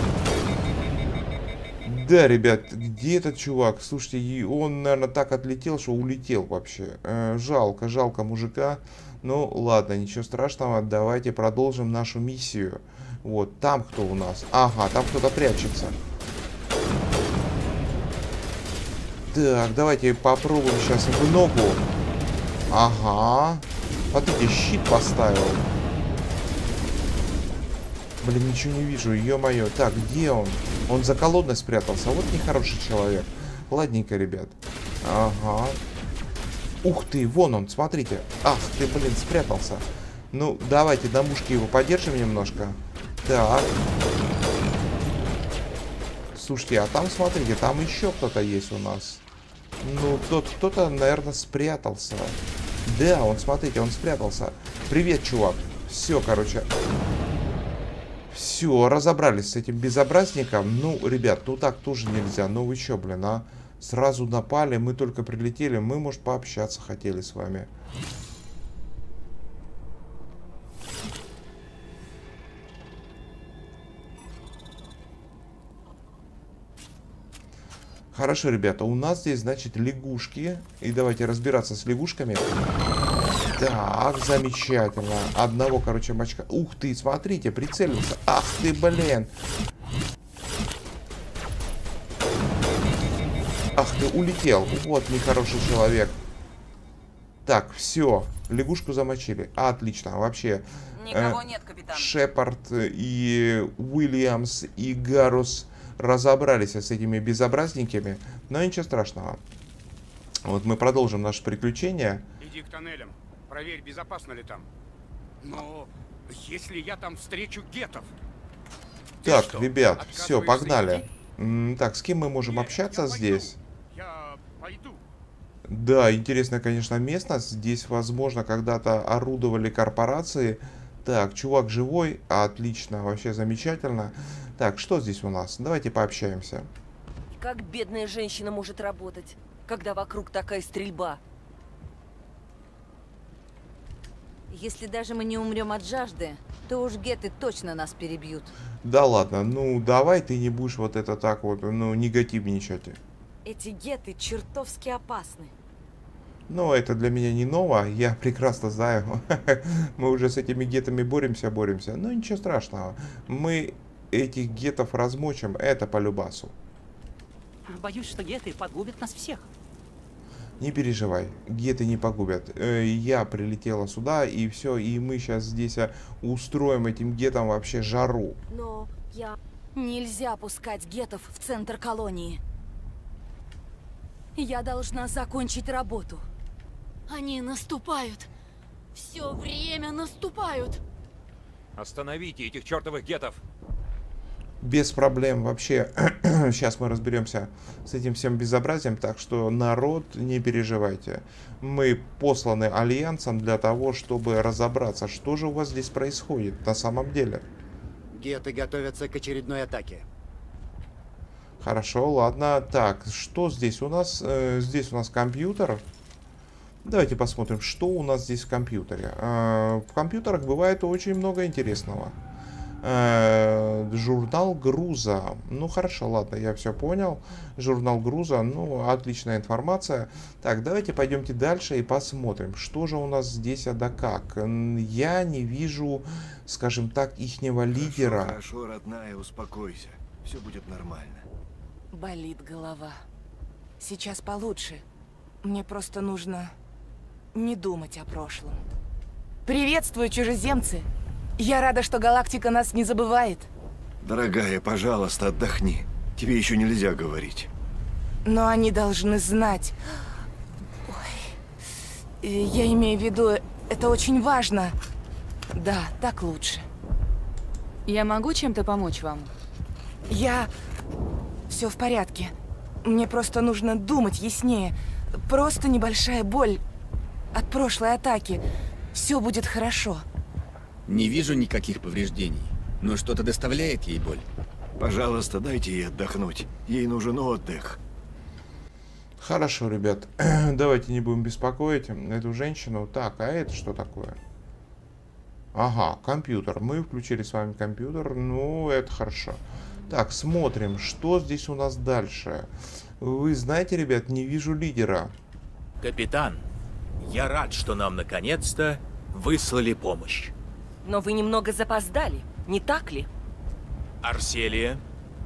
S4: Да, ребят, где этот чувак? Слушайте, он, наверное, так отлетел, что улетел вообще. Э, жалко, жалко мужика. Ну, ладно, ничего страшного. Давайте продолжим нашу миссию. Вот, там кто у нас? Ага, там кто-то прячется. Так, давайте попробуем сейчас в ногу. Ага. Смотрите, щит поставил. Блин, ничего не вижу, ё-моё. Так, где он? Он за колонной спрятался. Вот нехороший человек. Ладненько, ребят. Ага. Ух ты, вон он, смотрите. Ах ты, блин, спрятался. Ну, давайте на мушке его подержим немножко. Так. Слушайте, а там, смотрите, там еще кто-то есть у нас. Ну, тот кто-то, наверное, спрятался. Да, он, смотрите, он спрятался. Привет, чувак. Все, короче. Все, разобрались с этим безобразником. Ну, ребят, ну так тоже нельзя. Ну вы че, блин, а? Сразу напали, мы только прилетели. Мы, может, пообщаться хотели с вами. Хорошо, ребята, у нас здесь, значит, лягушки. И давайте разбираться с лягушками. Так, замечательно. Одного, короче, мачка. Ух ты, смотрите, прицелился. Ах ты, блин. Ах ты, улетел. Вот нехороший человек. Так, все. Лягушку замочили. Отлично, вообще.
S2: Никого
S4: э,
S2: нет, капитан.
S4: Шепард и Уильямс и Гарус разобрались с этими безобразниками. Но ничего страшного. Вот мы продолжим наше приключение.
S10: Иди к тоннелям. Проверь, безопасно ли там. Но если я там встречу гетов...
S4: Так, что, ребят, все, погнали. М, так, с кем мы можем Нет, общаться я здесь?
S10: Я пойду.
S4: Да, интересная, конечно, местность. Здесь, возможно, когда-то орудовали корпорации. Так, чувак живой. Отлично, вообще замечательно. Так, что здесь у нас? Давайте пообщаемся.
S2: Как бедная женщина может работать, когда вокруг такая стрельба?
S1: Если даже мы не умрем от жажды, то уж геты точно нас перебьют.
S4: Да ладно, ну давай ты не будешь вот это так вот, ну, негативничать.
S2: Эти геты чертовски опасны.
S4: Но это для меня не ново, я прекрасно знаю. Мы уже с этими гетами боремся, боремся. Но ничего страшного. Мы этих гетов размочим, это по любасу.
S11: Боюсь, что геты погубят нас всех.
S4: Не переживай, геты не погубят. Я прилетела сюда, и все, и мы сейчас здесь устроим этим гетам вообще жару.
S1: Но я... Нельзя пускать гетов в центр колонии. Я должна закончить работу.
S8: Они наступают. Все время наступают.
S6: Остановите этих чертовых гетов.
S4: Без проблем вообще. Сейчас мы разберемся с этим всем безобразием. Так что, народ, не переживайте. Мы посланы Альянсом для того, чтобы разобраться, что же у вас здесь происходит на самом деле.
S12: Геты готовятся к очередной атаке.
S4: Хорошо, ладно. Так, что здесь у нас? Э, здесь у нас компьютер. Давайте посмотрим, что у нас здесь в компьютере. Э, в компьютерах бывает очень много интересного. Э, журнал груза. Ну хорошо, ладно, я все понял. Журнал груза, ну отличная информация. Так, давайте пойдемте дальше и посмотрим, что же у нас здесь, а да как. Я не вижу, скажем так, ихнего лидера.
S13: Хорошо, родная, успокойся. Все будет нормально.
S2: Болит голова. Сейчас получше. Мне просто нужно не думать о прошлом. Приветствую, чужеземцы! Я рада, что галактика нас не забывает.
S13: Дорогая, пожалуйста, отдохни. Тебе еще нельзя говорить.
S2: Но они должны знать. Ой. Я имею в виду, это очень важно. Да, так лучше.
S1: Я могу чем-то помочь вам?
S2: Я... Все в порядке. Мне просто нужно думать яснее. Просто небольшая боль от прошлой атаки. Все будет хорошо.
S5: Не вижу никаких повреждений, но что-то доставляет ей боль.
S13: Пожалуйста, дайте ей отдохнуть. Ей нужен отдых.
S4: Хорошо, ребят. Давайте не будем беспокоить эту женщину. Так, а это что такое? Ага, компьютер. Мы включили с вами компьютер. Ну, это хорошо. Так, смотрим, что здесь у нас дальше. Вы знаете, ребят, не вижу лидера.
S6: Капитан, я рад, что нам наконец-то выслали помощь.
S2: Но вы немного запоздали, не так ли?
S6: Арселия.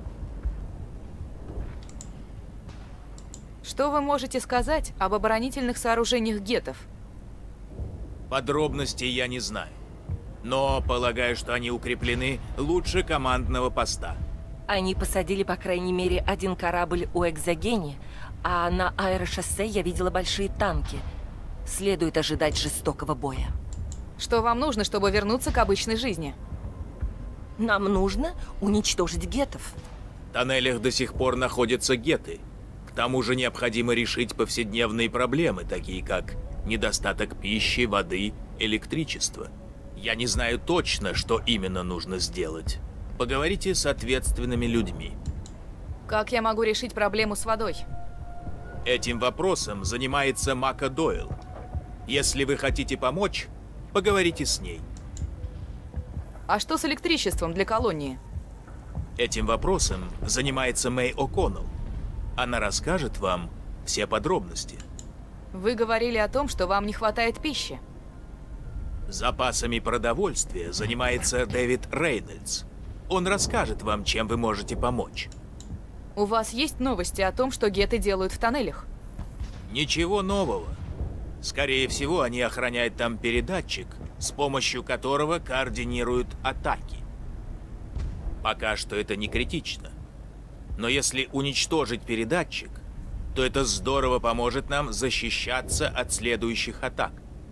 S1: Что вы можете сказать об оборонительных сооружениях гетов?
S6: Подробностей я не знаю. Но полагаю, что они укреплены лучше командного поста.
S14: Они посадили, по крайней мере, один корабль у Экзогени, а на аэрошоссе я видела большие танки. Следует ожидать жестокого боя.
S1: Что вам нужно, чтобы вернуться к обычной жизни?
S14: Нам нужно уничтожить гетов.
S6: В тоннелях до сих пор находятся геты. К тому же необходимо решить повседневные проблемы, такие как недостаток пищи, воды, электричества. Я не знаю точно, что именно нужно сделать. Поговорите с ответственными людьми.
S1: Как я могу решить проблему с водой?
S6: Этим вопросом занимается Мака Дойл. Если вы хотите помочь, поговорите с ней.
S1: А что с электричеством для колонии?
S6: Этим вопросом занимается Мэй О'Коннелл. Она расскажет вам все подробности.
S1: Вы говорили о том, что вам не хватает пищи.
S6: Запасами продовольствия занимается Дэвид Рейнольдс. Он расскажет вам, чем вы можете помочь.
S1: У вас есть новости о том, что геты делают в тоннелях?
S6: Ничего нового. Скорее всего, они охраняют там передатчик, с помощью которого координируют атаки. Пока что это не критично. Но если уничтожить передатчик, то это здорово поможет нам защищаться от следующих атак.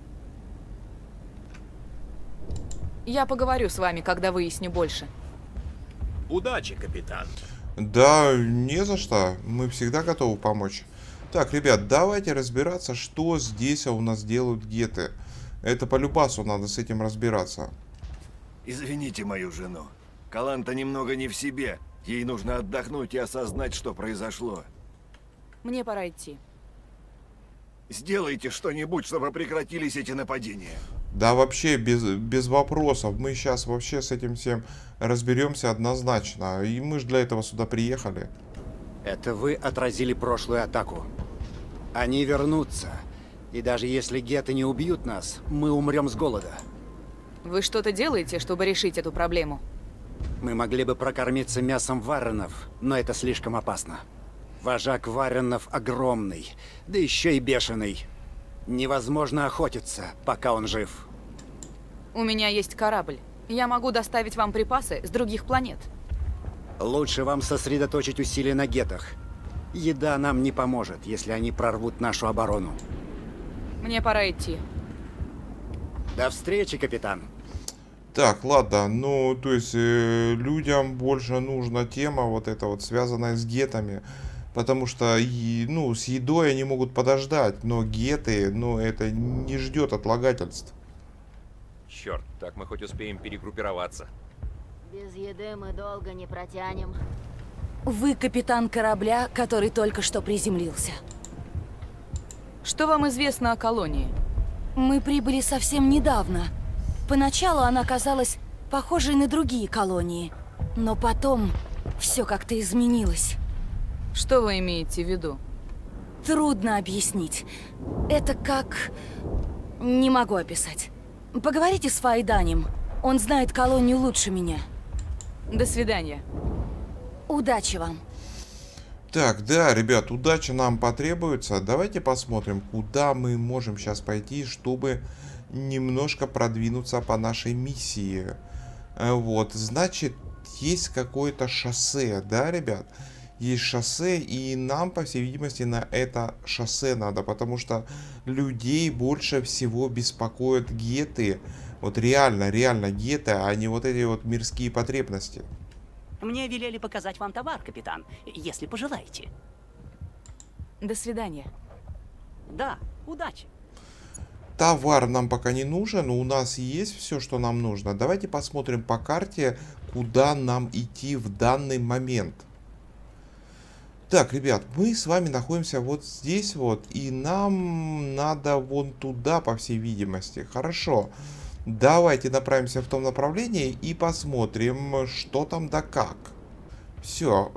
S1: Я поговорю с вами, когда выясню больше.
S6: Удачи, капитан.
S4: Да, не за что. Мы всегда готовы помочь. Так, ребят, давайте разбираться, что здесь у нас делают геты. Это по любасу надо с этим разбираться.
S13: Извините мою жену. Каланта немного не в себе. Ей нужно отдохнуть и осознать, что произошло.
S1: Мне пора идти.
S13: Сделайте что-нибудь, чтобы прекратились эти нападения.
S4: Да, вообще, без, без вопросов. Мы сейчас вообще с этим всем разберемся однозначно. И мы же для этого сюда приехали.
S12: Это вы отразили прошлую атаку. Они вернутся. И даже если геты не убьют нас, мы умрем с голода.
S1: Вы что-то делаете, чтобы решить эту проблему?
S12: Мы могли бы прокормиться мясом варренов, но это слишком опасно. Вожак варренов огромный, да еще и бешеный. Невозможно охотиться, пока он жив.
S1: У меня есть корабль. Я могу доставить вам припасы с других планет.
S12: Лучше вам сосредоточить усилия на гетах. Еда нам не поможет, если они прорвут нашу оборону.
S1: Мне пора идти.
S12: До встречи, капитан.
S4: Так, ладно, ну, то есть, э, людям больше нужна тема вот эта вот, связанная с гетами. Потому что, и, ну, с едой они могут подождать, но геты, ну, это не ждет отлагательств.
S15: Черт, так мы хоть успеем перегруппироваться.
S8: Без еды мы долго не протянем.
S16: Вы капитан корабля, который только что приземлился.
S1: Что вам известно о колонии?
S16: Мы прибыли совсем недавно. Поначалу она казалась похожей на другие колонии. Но потом все как-то изменилось.
S1: Что вы имеете в виду?
S16: Трудно объяснить. Это как... Не могу описать. Поговорите с Файданем. Он знает колонию лучше меня.
S1: До свидания.
S16: Удачи вам.
S4: Так, да, ребят, удача нам потребуется. Давайте посмотрим, куда мы можем сейчас пойти, чтобы немножко продвинуться по нашей миссии. Вот, значит, есть какое-то шоссе, да, ребят? Есть шоссе, и нам, по всей видимости, на это шоссе надо, потому что людей больше всего беспокоят геты. Вот реально, реально геты, а не вот эти вот мирские потребности.
S11: Мне велели показать вам товар, капитан, если пожелаете.
S1: До свидания.
S11: Да, удачи.
S4: Товар нам пока не нужен, но у нас есть все, что нам нужно. Давайте посмотрим по карте, куда нам идти в данный момент. Так, ребят, мы с вами находимся вот здесь вот, и нам надо вон туда, по всей видимости. Хорошо, давайте направимся в том направлении и посмотрим, что там да как. Все,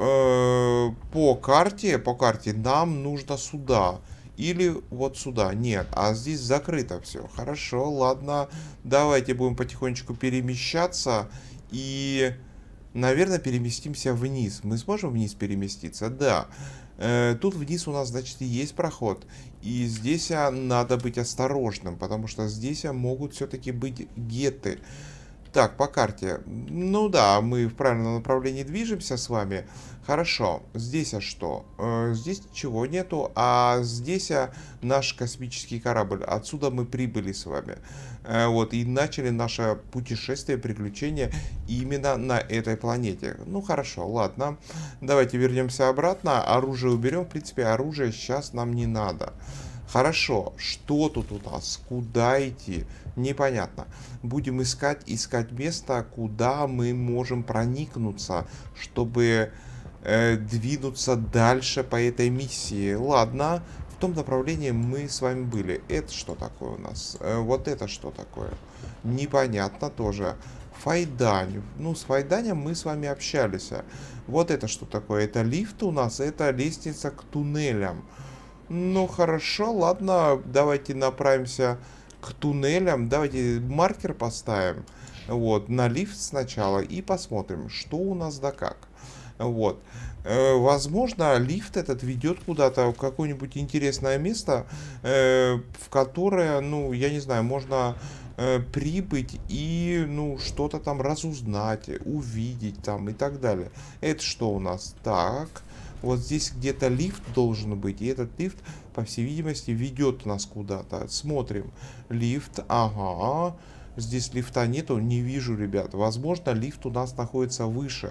S4: э, по карте, по карте нам нужно сюда. Или вот сюда. Нет, а здесь закрыто все. Хорошо, ладно, давайте будем потихонечку перемещаться и... Наверное, переместимся вниз. Мы сможем вниз переместиться? Да. Э, тут вниз у нас, значит, и есть проход. И здесь а, надо быть осторожным, потому что здесь а, могут все-таки быть геты. Так, по карте. Ну да, мы в правильном направлении движемся с вами. Хорошо. Здесь а что? Э, здесь ничего нету, а здесь а, наш космический корабль. Отсюда мы прибыли с вами. Э, вот, и начали наше путешествие, приключение именно на этой планете. Ну хорошо, ладно. Давайте вернемся обратно. Оружие уберем. В принципе, оружие сейчас нам не надо. Хорошо, что тут у нас? Куда идти? Непонятно. Будем искать, искать место, куда мы можем проникнуться, чтобы э, двинуться дальше по этой миссии. Ладно, в том направлении мы с вами были. Это что такое у нас? Э, вот это что такое? Непонятно тоже. Файдань. Ну, с Файданем мы с вами общались. Вот это что такое? Это лифт у нас, это лестница к туннелям. Ну, хорошо, ладно, давайте направимся к туннелям. Давайте маркер поставим. Вот, на лифт сначала и посмотрим, что у нас да как. Вот. Э, возможно, лифт этот ведет куда-то в какое-нибудь интересное место, э, в которое, ну, я не знаю, можно э, прибыть и, ну, что-то там разузнать, увидеть там и так далее. Это что у нас? Так. Вот здесь где-то лифт должен быть, и этот лифт, по всей видимости, ведет нас куда-то. Смотрим. Лифт, ага. Здесь лифта нету, не вижу, ребят. Возможно, лифт у нас находится выше.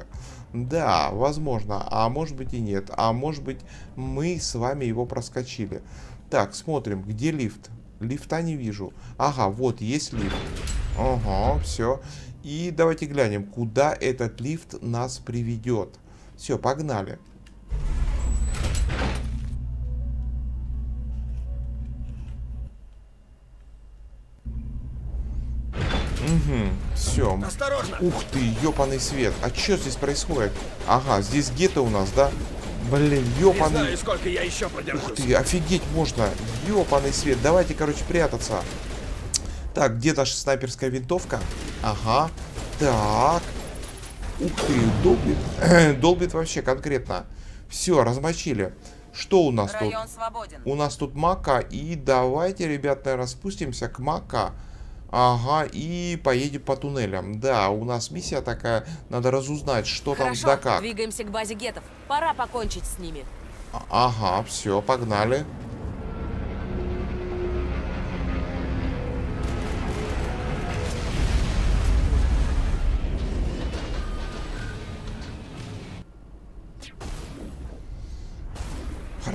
S4: Да, возможно. А может быть и нет. А может быть, мы с вами его проскочили. Так, смотрим, где лифт? Лифта не вижу. Ага, вот есть лифт. Ага, все. И давайте глянем, куда этот лифт нас приведет. Все, погнали. Угу, все.
S13: Осторожно!
S4: Ух ты, ёпаный свет. А что здесь происходит? Ага, здесь гетто у нас, да? Блин, ёпаный...
S13: Не знаю, сколько я еще продержусь.
S4: Ух ты, офигеть можно. Ёпаный свет. Давайте, короче, прятаться. Так, где наша снайперская винтовка? Ага. Так. Ух ты, долбит. Долбит вообще конкретно. Все, размочили. Что у нас
S14: Район
S4: тут?
S14: свободен.
S4: У нас тут Мака. И давайте, ребят, наверное, спустимся к Мака. Ага, и поедем по туннелям. Да, у нас миссия такая. Надо разузнать, что
S14: Хорошо,
S4: там да как.
S14: Двигаемся к базе гетов. Пора покончить с ними.
S4: Ага, все, погнали.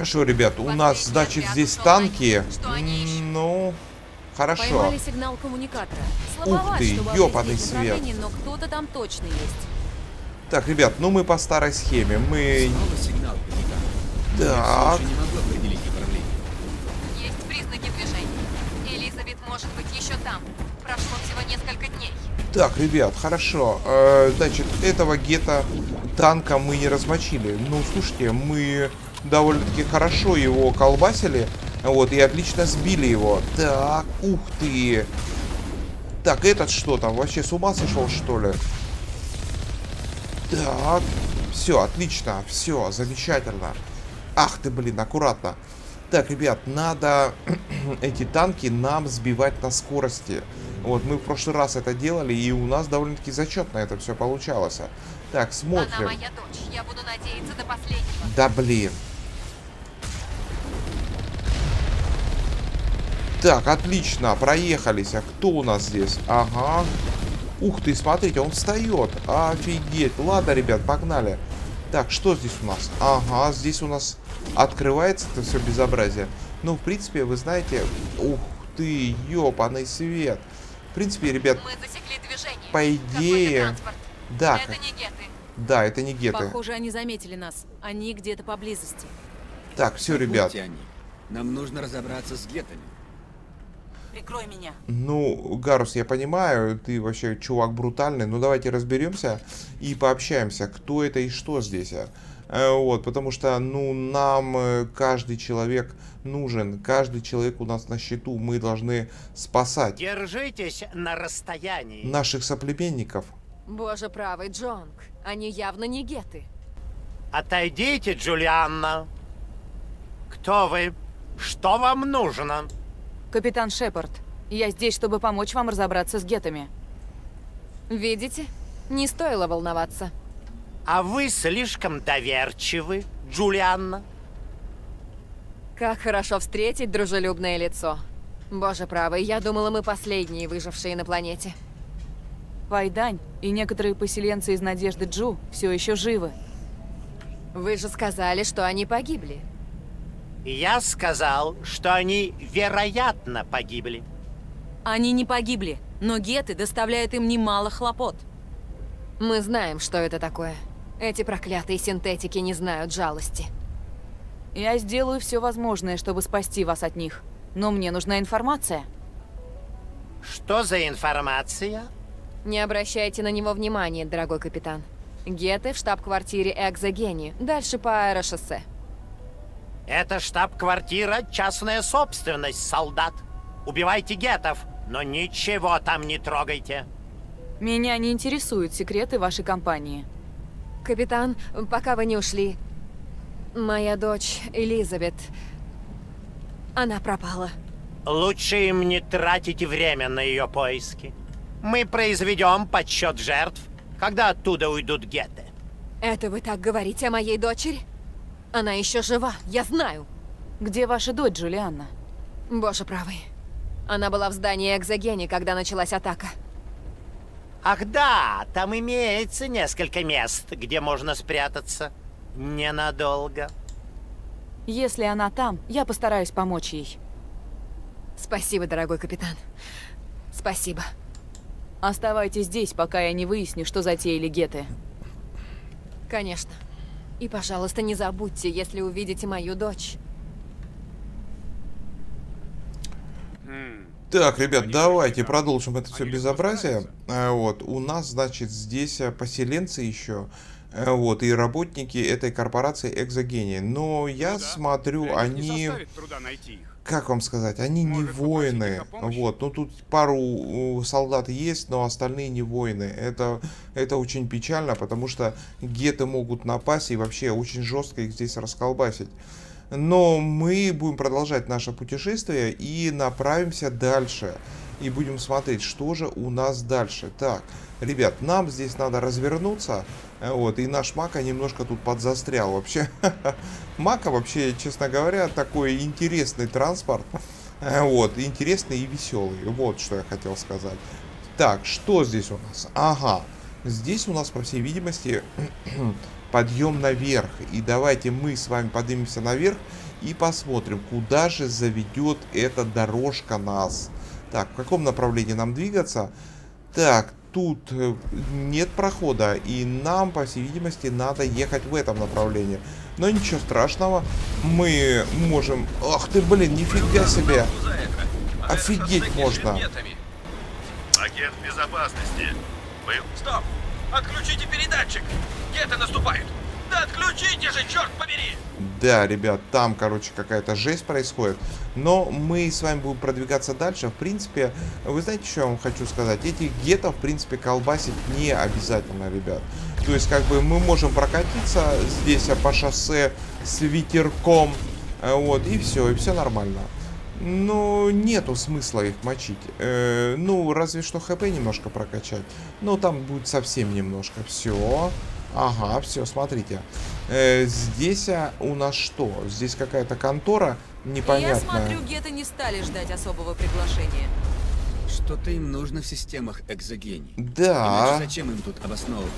S4: Хорошо, ребят, у нас, значит, здесь танки. Ну, хорошо.
S1: Поймали сигнал коммуникатора.
S4: Ух ты, ёбаный свет.
S1: Но кто-то там точно есть.
S4: Так, ребят, ну мы по старой схеме. Мы... Так.
S1: Есть признаки движения. Элизабет может быть еще там. Прошло всего несколько дней.
S4: Так, ребят, хорошо. Э, значит, этого гетто танка мы не размочили. Ну, слушайте, мы довольно-таки хорошо его колбасили. Вот, и отлично сбили его. Так, ух ты. Так, этот что там? Вообще с ума сошел, что ли? Так, все, отлично. Все, замечательно. Ах ты, блин, аккуратно. Так, ребят, надо эти танки нам сбивать на скорости. Вот, мы в прошлый раз это делали, и у нас довольно-таки зачетно это все получалось. Так, смотрим.
S1: Она моя дочь. Я буду надеяться до последнего.
S4: Да блин. Так, отлично, проехались. А кто у нас здесь? Ага. Ух ты, смотрите, он встает. Офигеть. Ладно, ребят, погнали. Так, что здесь у нас? Ага, здесь у нас открывается это все безобразие. Ну, в принципе, вы знаете... Ух ты, ёбаный свет. В принципе, ребят,
S1: мы засекли движение.
S4: По идее... Да,
S1: это не геты.
S4: Да, это не геты.
S1: Похоже, они заметили нас. Они где-то поблизости.
S4: Так, все, ребят.
S5: Они. Нам нужно разобраться с гетами.
S11: Прикрой меня.
S4: Ну, Гарус, я понимаю, ты вообще чувак брутальный, но давайте разберемся и пообщаемся, кто это и что здесь. Вот, потому что, ну, нам каждый человек нужен, каждый человек у нас на счету, мы должны спасать.
S17: Держитесь на расстоянии.
S4: Наших соплеменников.
S1: Боже правый, Джонг, они явно не геты.
S17: Отойдите, Джулианна. Кто вы? Что вам нужно?
S1: Капитан Шепард, я здесь, чтобы помочь вам разобраться с гетами. Видите? Не стоило волноваться.
S17: А вы слишком доверчивы, Джулианна.
S1: Как хорошо встретить дружелюбное лицо. Боже правый, я думала, мы последние выжившие на планете. Вайдань и некоторые поселенцы из Надежды Джу все еще живы. Вы же сказали, что они погибли.
S17: Я сказал, что они, вероятно, погибли.
S1: Они не погибли, но геты доставляют им немало хлопот. Мы знаем, что это такое. Эти проклятые синтетики не знают жалости. Я сделаю все возможное, чтобы спасти вас от них. Но мне нужна информация.
S17: Что за информация?
S1: Не обращайте на него внимания, дорогой капитан. Геты в штаб-квартире Экзогени, дальше по аэрошоссе.
S17: Это штаб-квартира, частная собственность, солдат. Убивайте гетов, но ничего там не трогайте.
S1: Меня не интересуют секреты вашей компании. Капитан, пока вы не ушли, моя дочь Элизабет, она пропала.
S17: Лучше им не тратить время на ее поиски. Мы произведем подсчет жертв, когда оттуда уйдут геты.
S1: Это вы так говорите о моей дочери? Она еще жива, я знаю. Где ваша дочь, Джулианна? Боже правый. Она была в здании Экзогени, когда началась атака.
S17: Ах да, там имеется несколько мест, где можно спрятаться. Ненадолго.
S1: Если она там, я постараюсь помочь ей. Спасибо, дорогой капитан. Спасибо. Оставайтесь здесь, пока я не выясню, что затеяли геты. Конечно. И, пожалуйста, не забудьте, если увидите мою дочь.
S4: Так, ребят, давайте продолжим это все безобразие. Вот, у нас, значит, здесь поселенцы еще, вот, и работники этой корпорации Экзогени. Но я смотрю, они... Как вам сказать, они не воины. Вот, ну тут пару солдат есть, но остальные не воины. Это, это очень печально, потому что геты могут напасть и вообще очень жестко их здесь расколбасить. Но мы будем продолжать наше путешествие и направимся дальше. И будем смотреть, что же у нас дальше. Так, ребят, нам здесь надо развернуться. Вот, и наш Мака немножко тут подзастрял вообще. Мака вообще, честно говоря, такой интересный транспорт. Вот, интересный и веселый. Вот, что я хотел сказать. Так, что здесь у нас? Ага, здесь у нас, по всей видимости, подъем наверх. И давайте мы с вами поднимемся наверх и посмотрим, куда же заведет эта дорожка нас. Так, в каком направлении нам двигаться? Так, тут нет прохода, и нам, по всей видимости, надо ехать в этом направлении. Но ничего страшного, мы можем... Ах ты, блин, нифига себе! Офигеть можно!
S18: Агент безопасности. Вы... Стоп! Отключите передатчик! Геты наступают! Да отключите же, черт побери!
S4: Да, ребят, там, короче, какая-то жесть происходит. Но мы с вами будем продвигаться дальше. В принципе, вы знаете, что я вам хочу сказать? Этих гетов, в принципе, колбасить не обязательно, ребят. То есть, как бы, мы можем прокатиться здесь по шоссе с ветерком. Вот, и все, и все нормально. Но нету смысла их мочить. Э, ну, разве что хп немножко прокачать. Но там будет совсем немножко. Все. Ага, все, смотрите. Э, здесь а, у нас что? Здесь какая-то контора непонятная.
S1: Я смотрю, геты не стали ждать особого приглашения.
S5: Что-то им нужно в системах экзогений.
S4: Да.
S5: Иначе зачем им тут обосновываться?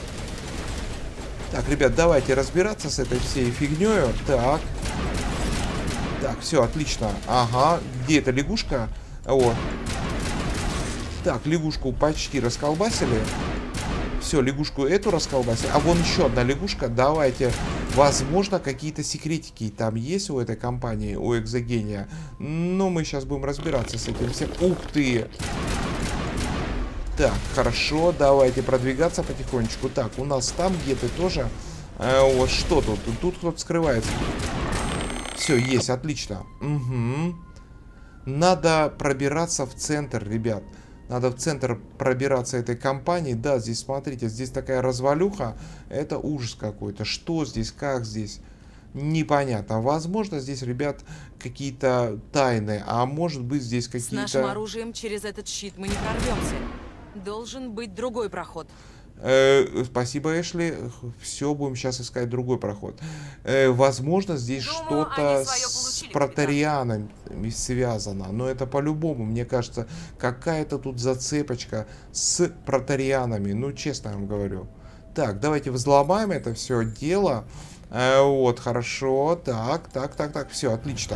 S4: Так, ребят, давайте разбираться с этой всей фигней. Так. Так, все, отлично. Ага, где эта лягушка? Вот. Так, лягушку почти расколбасили. Все, лягушку эту расколбасили. А вон еще одна лягушка. Давайте. Возможно, какие-то секретики там есть у этой компании, у Экзогения. Но мы сейчас будем разбираться с этим всем. Ух ты! Так, хорошо. Давайте продвигаться потихонечку. Так, у нас там где-то тоже. Э, вот что тут? Тут кто-то скрывается. Все, есть, отлично. Угу. Надо пробираться в центр, ребят. Надо в центр пробираться этой компании. Да, здесь, смотрите, здесь такая развалюха. Это ужас какой-то. Что здесь, как здесь? Непонятно. Возможно, здесь, ребят, какие-то тайны. А может быть, здесь какие-то...
S1: С нашим оружием через этот щит мы не прорвемся. Должен быть другой проход.
S4: Э, спасибо, Эшли. Все, будем сейчас искать другой проход. Э, возможно, здесь что-то с протарианами связано. Но это по-любому, мне кажется, какая-то тут зацепочка с протарианами. Ну, честно вам говорю. Так, давайте взломаем это все дело. Э, вот, хорошо. Так, так, так, так. Все, отлично.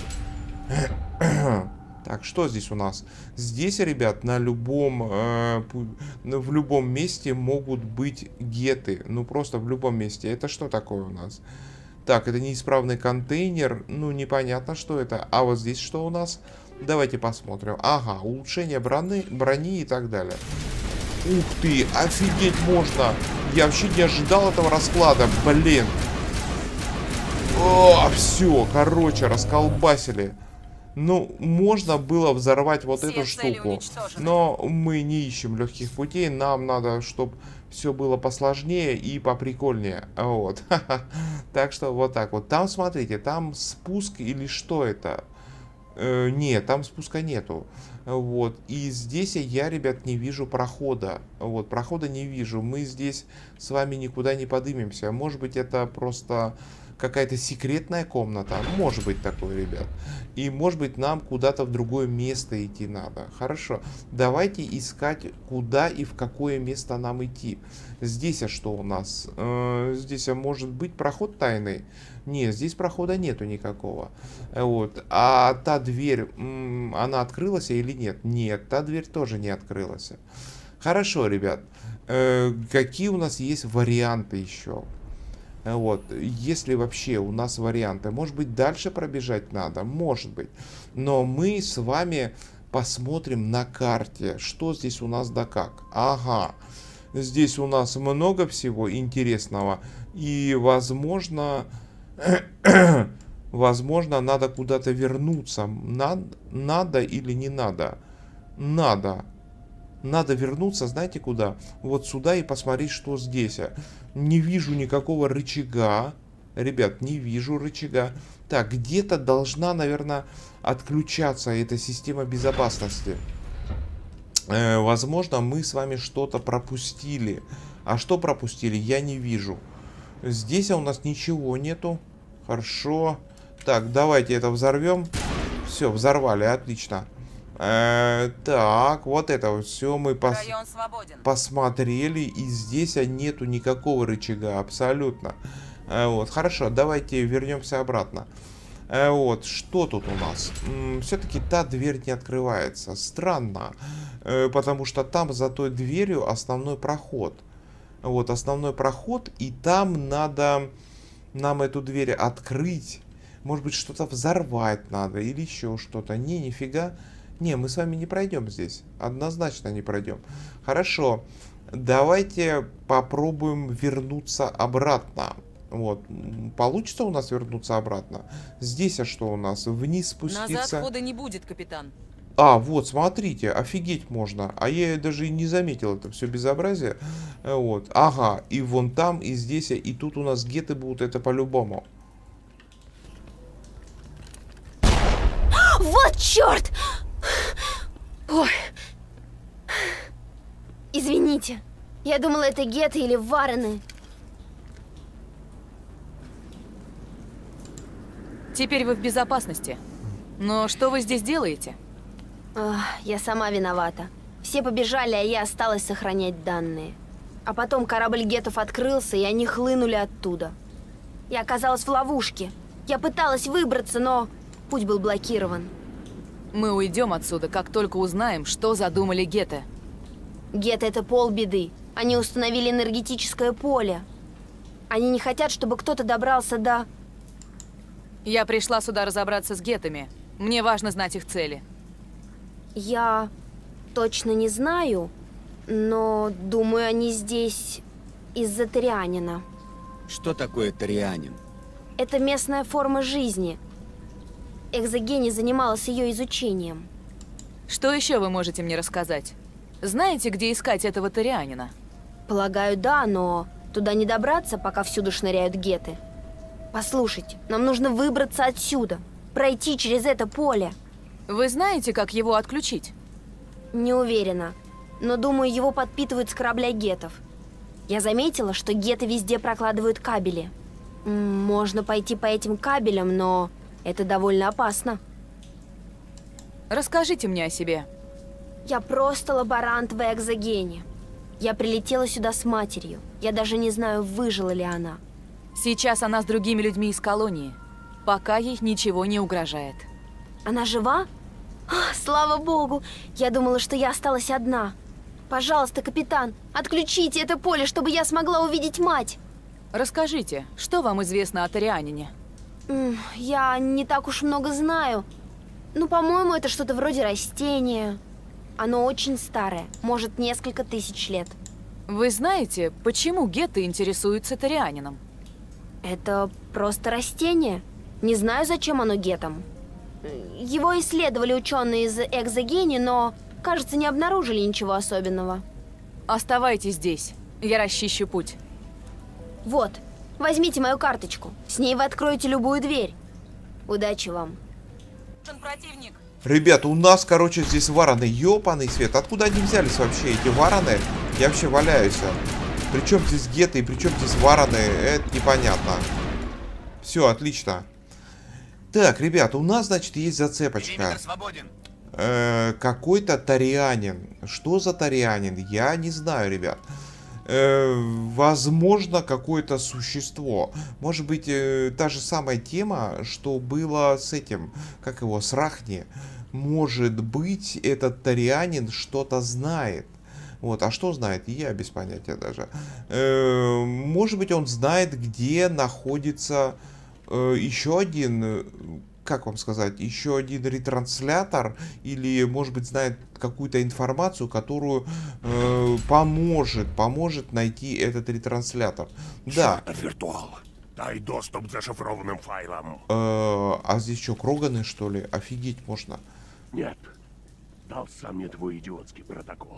S4: Так, что здесь у нас? Здесь, ребят, на любом, э, в любом месте могут быть геты. Ну, просто в любом месте. Это что такое у нас? Так, это неисправный контейнер. Ну, непонятно, что это. А вот здесь что у нас? Давайте посмотрим. Ага, улучшение брони, брони и так далее. Ух ты, офигеть можно. Я вообще не ожидал этого расклада. Блин. О, все, короче, расколбасили. Ну, можно было взорвать вот Все эту штуку, но мы не ищем легких путей, нам надо, чтобы все было посложнее и поприкольнее, вот. Так что вот так вот. Там, смотрите, там спуск или что это? Э, нет, там спуска нету. Вот, и здесь я, ребят, не вижу прохода. Вот, прохода не вижу. Мы здесь с вами никуда не подымемся. Может быть, это просто... какая-то секретная комната. Может быть такое, ребят. И может быть нам куда-то в другое место идти надо. Хорошо. Давайте искать, куда и в какое место нам идти. Здесь а что у нас? Э, здесь а может быть проход тайный? Нет, здесь прохода нету никакого. Вот. А та дверь, она открылась или нет? Нет, та дверь тоже не открылась. Хорошо, ребят. Э, какие у нас есть варианты еще? Вот, если вообще у нас варианты, может быть, дальше пробежать надо, может быть. Но мы с вами посмотрим на карте, что здесь у нас да как. Ага, здесь у нас много всего интересного. И, возможно, возможно, надо куда-то вернуться. Надо, надо или не надо? Надо. Надо вернуться, знаете куда? Вот сюда и посмотреть, что здесь. Не вижу никакого рычага. Ребят, не вижу рычага. Так, где-то должна, наверное, отключаться эта система безопасности. Э, возможно, мы с вами что-то пропустили. А что пропустили, я не вижу. Здесь у нас ничего нету. Хорошо. Так, давайте это взорвем. Все, взорвали, отлично. Э, так, вот это вот все мы пос...
S2: Район свободен.
S4: посмотрели, и здесь нету никакого рычага, абсолютно. Э, вот, хорошо, давайте вернемся обратно. Э, вот, что тут у нас? Все-таки та дверь не открывается. Странно, э, потому что там за той дверью основной проход. Вот, основной проход, и там надо нам эту дверь открыть. Может быть, что-то взорвать надо или еще что-то. Не, нифига. Не, мы с вами не пройдем здесь. Однозначно не пройдем. Хорошо. Давайте попробуем вернуться обратно. Вот. Получится у нас вернуться обратно? Здесь, а что у нас? Вниз спуститься?
S1: Назад хода не будет, капитан.
S4: А, вот, смотрите, офигеть можно. А я даже и не заметил это все безобразие. Вот. Ага, и вон там, и здесь, и тут у нас геты будут, это по-любому.
S19: Вот черт! Ой. Извините. Я думала, это геты или варены.
S1: Теперь вы в безопасности. Но что вы здесь делаете?
S19: Ох, я сама виновата. Все побежали, а я осталась сохранять данные. А потом корабль гетов открылся, и они хлынули оттуда. Я оказалась в ловушке. Я пыталась выбраться, но путь был блокирован.
S1: Мы уйдем отсюда, как только узнаем, что задумали геты.
S19: Геты — это полбеды. Они установили энергетическое поле. Они не хотят, чтобы кто-то добрался до...
S1: Я пришла сюда разобраться с гетами. Мне важно знать их цели.
S19: Я точно не знаю, но думаю, они здесь из-за Торианина.
S5: Что такое Торианин?
S19: Это местная форма жизни. Экзогени занималась ее изучением.
S1: Что еще вы можете мне рассказать? Знаете, где искать этого Торианина?
S19: Полагаю, да, но туда не добраться, пока всюду шныряют геты. Послушайте, нам нужно выбраться отсюда, пройти через это поле.
S1: Вы знаете, как его отключить?
S19: Не уверена, но думаю, его подпитывают с корабля гетов. Я заметила, что геты везде прокладывают кабели. Можно пойти по этим кабелям, но это довольно опасно.
S1: Расскажите мне о себе.
S19: Я просто лаборант в Экзогене. Я прилетела сюда с матерью. Я даже не знаю, выжила ли она.
S1: Сейчас она с другими людьми из колонии. Пока ей ничего не угрожает.
S19: Она жива? О, слава богу! Я думала, что я осталась одна. Пожалуйста, капитан, отключите это поле, чтобы я смогла увидеть мать.
S1: Расскажите, что вам известно о Торианине?
S19: Я не так уж много знаю. Ну, по-моему, это что-то вроде растения. Оно очень старое, может, несколько тысяч лет.
S1: Вы знаете, почему геты интересуются Торианином?
S19: Это просто растение. Не знаю, зачем оно гетам. Его исследовали ученые из Экзогени, но, кажется, не обнаружили ничего особенного.
S1: Оставайтесь здесь. Я расчищу путь.
S19: Вот, возьмите мою карточку. С ней вы откроете любую дверь. Удачи вам.
S1: Противник.
S4: Ребята, у нас, короче, здесь вараны. Ёпаный свет. Откуда они взялись вообще, эти вараны? Я вообще валяюсь. Причем здесь геты и причем здесь вараны? Это непонятно. Все, отлично. Так, ребята, у нас, значит, есть зацепочка. Э, какой-то Торианин. Что за Торианин? Я не знаю, ребят. Э, возможно, какое-то существо. Может быть, э, та же самая тема, что было с этим, как его, с Рахни. Может быть, этот Торианин что-то знает. Вот, а что знает? Я без понятия даже. Э, может быть, он знает, где находится э, еще один, как вам сказать, еще один ретранслятор, или, может быть, знает какую-то информацию, которую э, поможет, поможет найти этот ретранслятор. Да.
S20: Виртуал. Дай доступ к зашифрованным файлам.
S4: Э, а здесь что, Кроганы, что ли? Офигеть можно.
S20: Нет. Дал сам мне твой идиотский протокол.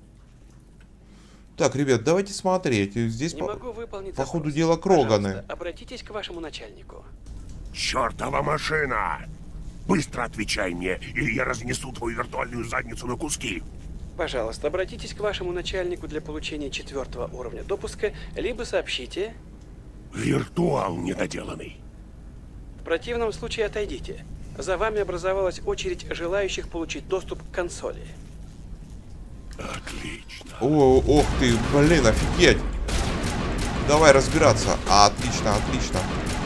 S4: Так, ребят, давайте смотреть. Здесь
S21: Не
S4: по,
S21: могу выполнить
S4: по
S21: запрос.
S4: ходу дела Кроганы.
S21: Пожалуйста, обратитесь к вашему начальнику.
S20: Чёртова машина! Быстро отвечай мне, или я разнесу твою виртуальную задницу на куски.
S21: Пожалуйста, обратитесь к вашему начальнику для получения четвертого уровня допуска, либо сообщите.
S20: Виртуал недоделанный.
S21: В противном случае отойдите. За вами образовалась очередь желающих получить доступ к консоли.
S20: Отлично.
S4: О, ох ты, блин, офигеть. Давай разбираться. А, отлично, отлично.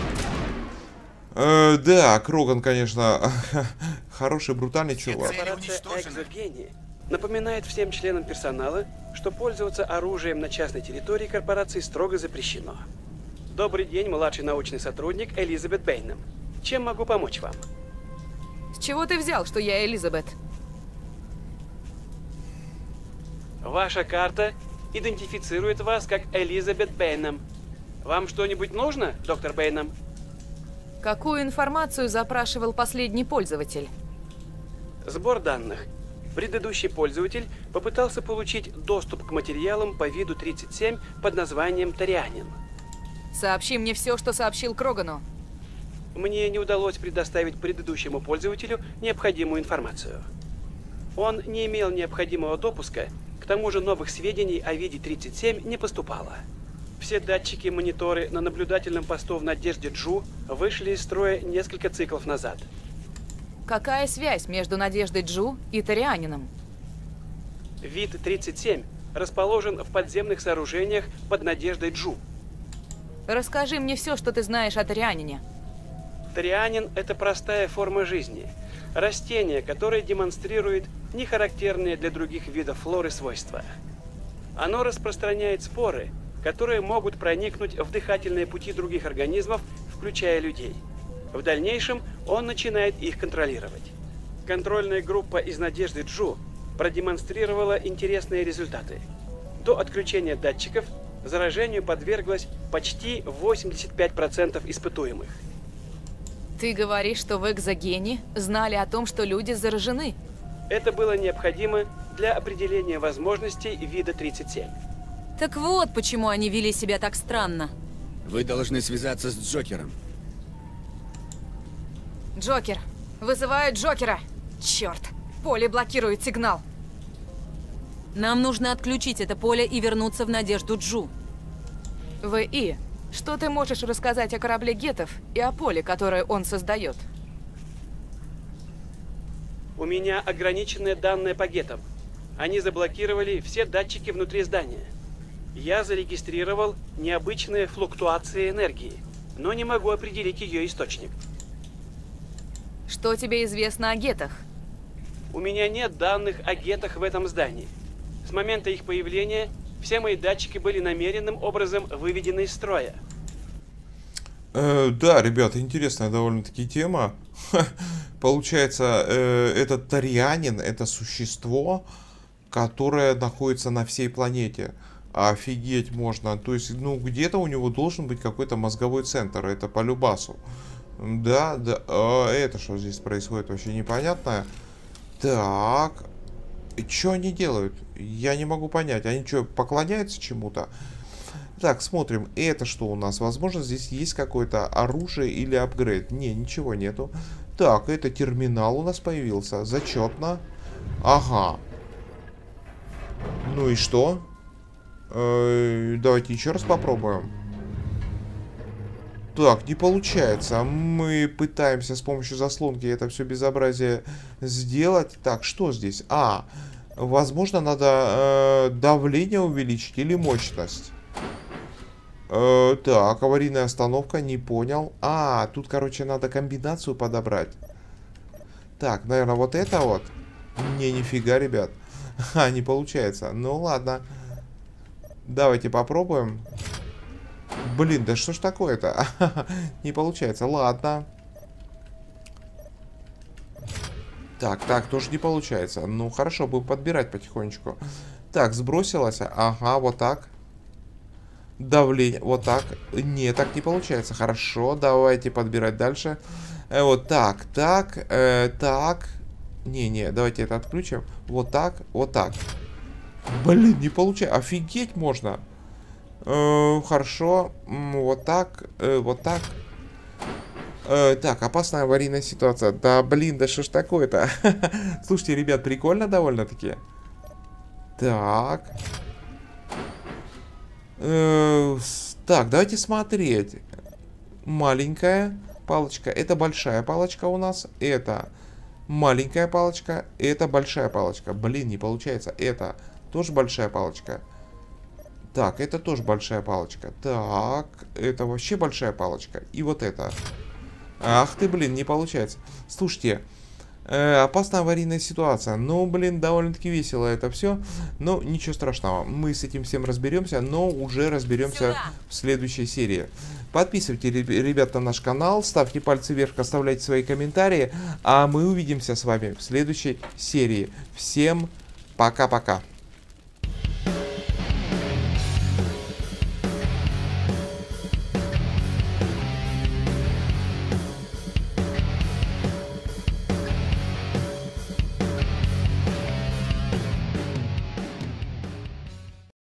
S4: Э, да, Кроган, конечно, хороший, брутальный чувак.
S21: Корпорация Экзогени напоминает всем членам персонала, что пользоваться оружием на частной территории корпорации строго запрещено. Добрый день, младший научный сотрудник Элизабет Бэйнем. Чем могу помочь вам?
S1: С чего ты взял, что я Элизабет?
S21: Ваша карта идентифицирует вас как Элизабет Бэйнем. Вам что-нибудь нужно, доктор Бэйнем?
S1: Какую информацию запрашивал последний пользователь?
S21: Сбор данных. Предыдущий пользователь попытался получить доступ к материалам по виду тридцать семь под названием Торианин.
S1: Сообщи мне все, что сообщил Крогану.
S21: Мне не удалось предоставить предыдущему пользователю необходимую информацию. Он не имел необходимого допуска, к тому же новых сведений о виде тридцать семь не поступало. Все датчики и мониторы на наблюдательном посту в Надежде Джу вышли из строя несколько циклов назад.
S1: Какая связь между Надеждой Джу и Торианином?
S21: Вид тридцать семь расположен в подземных сооружениях под Надеждой Джу.
S1: Расскажи мне все, что ты знаешь о Торианине.
S21: Торианин – это простая форма жизни. Растение, которое демонстрирует нехарактерные для других видов флоры свойства. Оно распространяет споры, которые могут проникнуть в дыхательные пути других организмов, включая людей. В дальнейшем он начинает их контролировать. Контрольная группа из Надежды Джу продемонстрировала интересные результаты. До отключения датчиков заражению подверглось почти восемьдесят пять процентов испытуемых.
S1: Ты говоришь, что в Экзогене знали о том, что люди заражены?
S21: Это было необходимо для определения возможностей вида тридцать семь.
S16: Так вот, почему они вели себя так странно.
S5: Вы должны связаться с Джокером.
S1: Джокер. Вызывают Джокера. Черт. Поле блокирует сигнал.
S16: Нам нужно отключить это поле и вернуться в Надежду Джу.
S1: Ви, что ты можешь рассказать о корабле гетов и о поле, которое он создает?
S21: У меня ограниченные данные по гетам. Они заблокировали все датчики внутри здания. Я зарегистрировал необычные флуктуации энергии, но не могу определить ее источник.
S1: Что тебе известно о гетах?
S21: У меня нет данных о гетах в этом здании. С момента их появления все мои датчики были намеренным образом выведены из строя.
S4: Э, да, ребята, интересная довольно-таки тема. Получается, э, этот Торианин, это существо, которое находится на всей планете. Офигеть можно. То есть, ну, где-то у него должен быть какой-то мозговой центр. Это по любасу. Да, да. А это что здесь происходит? Вообще непонятно. Так. Что они делают? Я не могу понять. Они что, поклоняются чему-то? Так, смотрим. Это что у нас? Возможно, здесь есть какое-то оружие или апгрейд. Не, ничего нету. Так, это терминал у нас появился. Зачетно. Ага. Ну и что? Э-э, давайте еще раз попробуем. Так, не получается. Мы пытаемся с помощью заслонки это все безобразие сделать. Так, что здесь? А, возможно, надо э, давление увеличить или мощность. Э, так, аварийная остановка, не понял. А, тут, короче, надо комбинацию подобрать. Так, наверное, вот это вот. Не, нифига, ребят. А, не получается. Ну, ладно. Давайте попробуем. Блин, да что ж такое-то? Не получается. Ладно. Так, так, тоже не получается. Ну, хорошо, будем подбирать потихонечку. Так, сбросилась. Ага, вот так. Давление, вот так. Не, так не получается. Хорошо, давайте подбирать дальше. Э, вот так, так, э, так. Не-не, давайте это отключим. Вот так, вот так. Блин, не получается. Офигеть можно. Э, хорошо. Вот так, э, вот так. Э, так, опасная аварийная ситуация. Да, блин, да что ж такое-то? Слушайте, ребят, прикольно довольно-таки. Так. Э, так, давайте смотреть. Маленькая. палочка. Это большая палочка у нас. Это маленькая палочка. Это большая палочка. Блин, не получается. Это тоже большая палочка. Так, это тоже большая палочка. Так, это вообще большая палочка. И вот это. Ах ты, блин, не получается. Слушайте, э, опасная аварийная ситуация. Ну, блин, довольно-таки весело это все. Но ничего страшного. Мы с этим всем разберемся, но уже разберемся Сюда. в следующей серии. Подписывайтесь, ребята, на наш канал. Ставьте пальцы вверх, оставляйте свои комментарии. А мы увидимся с вами в следующей серии. Всем пока-пока.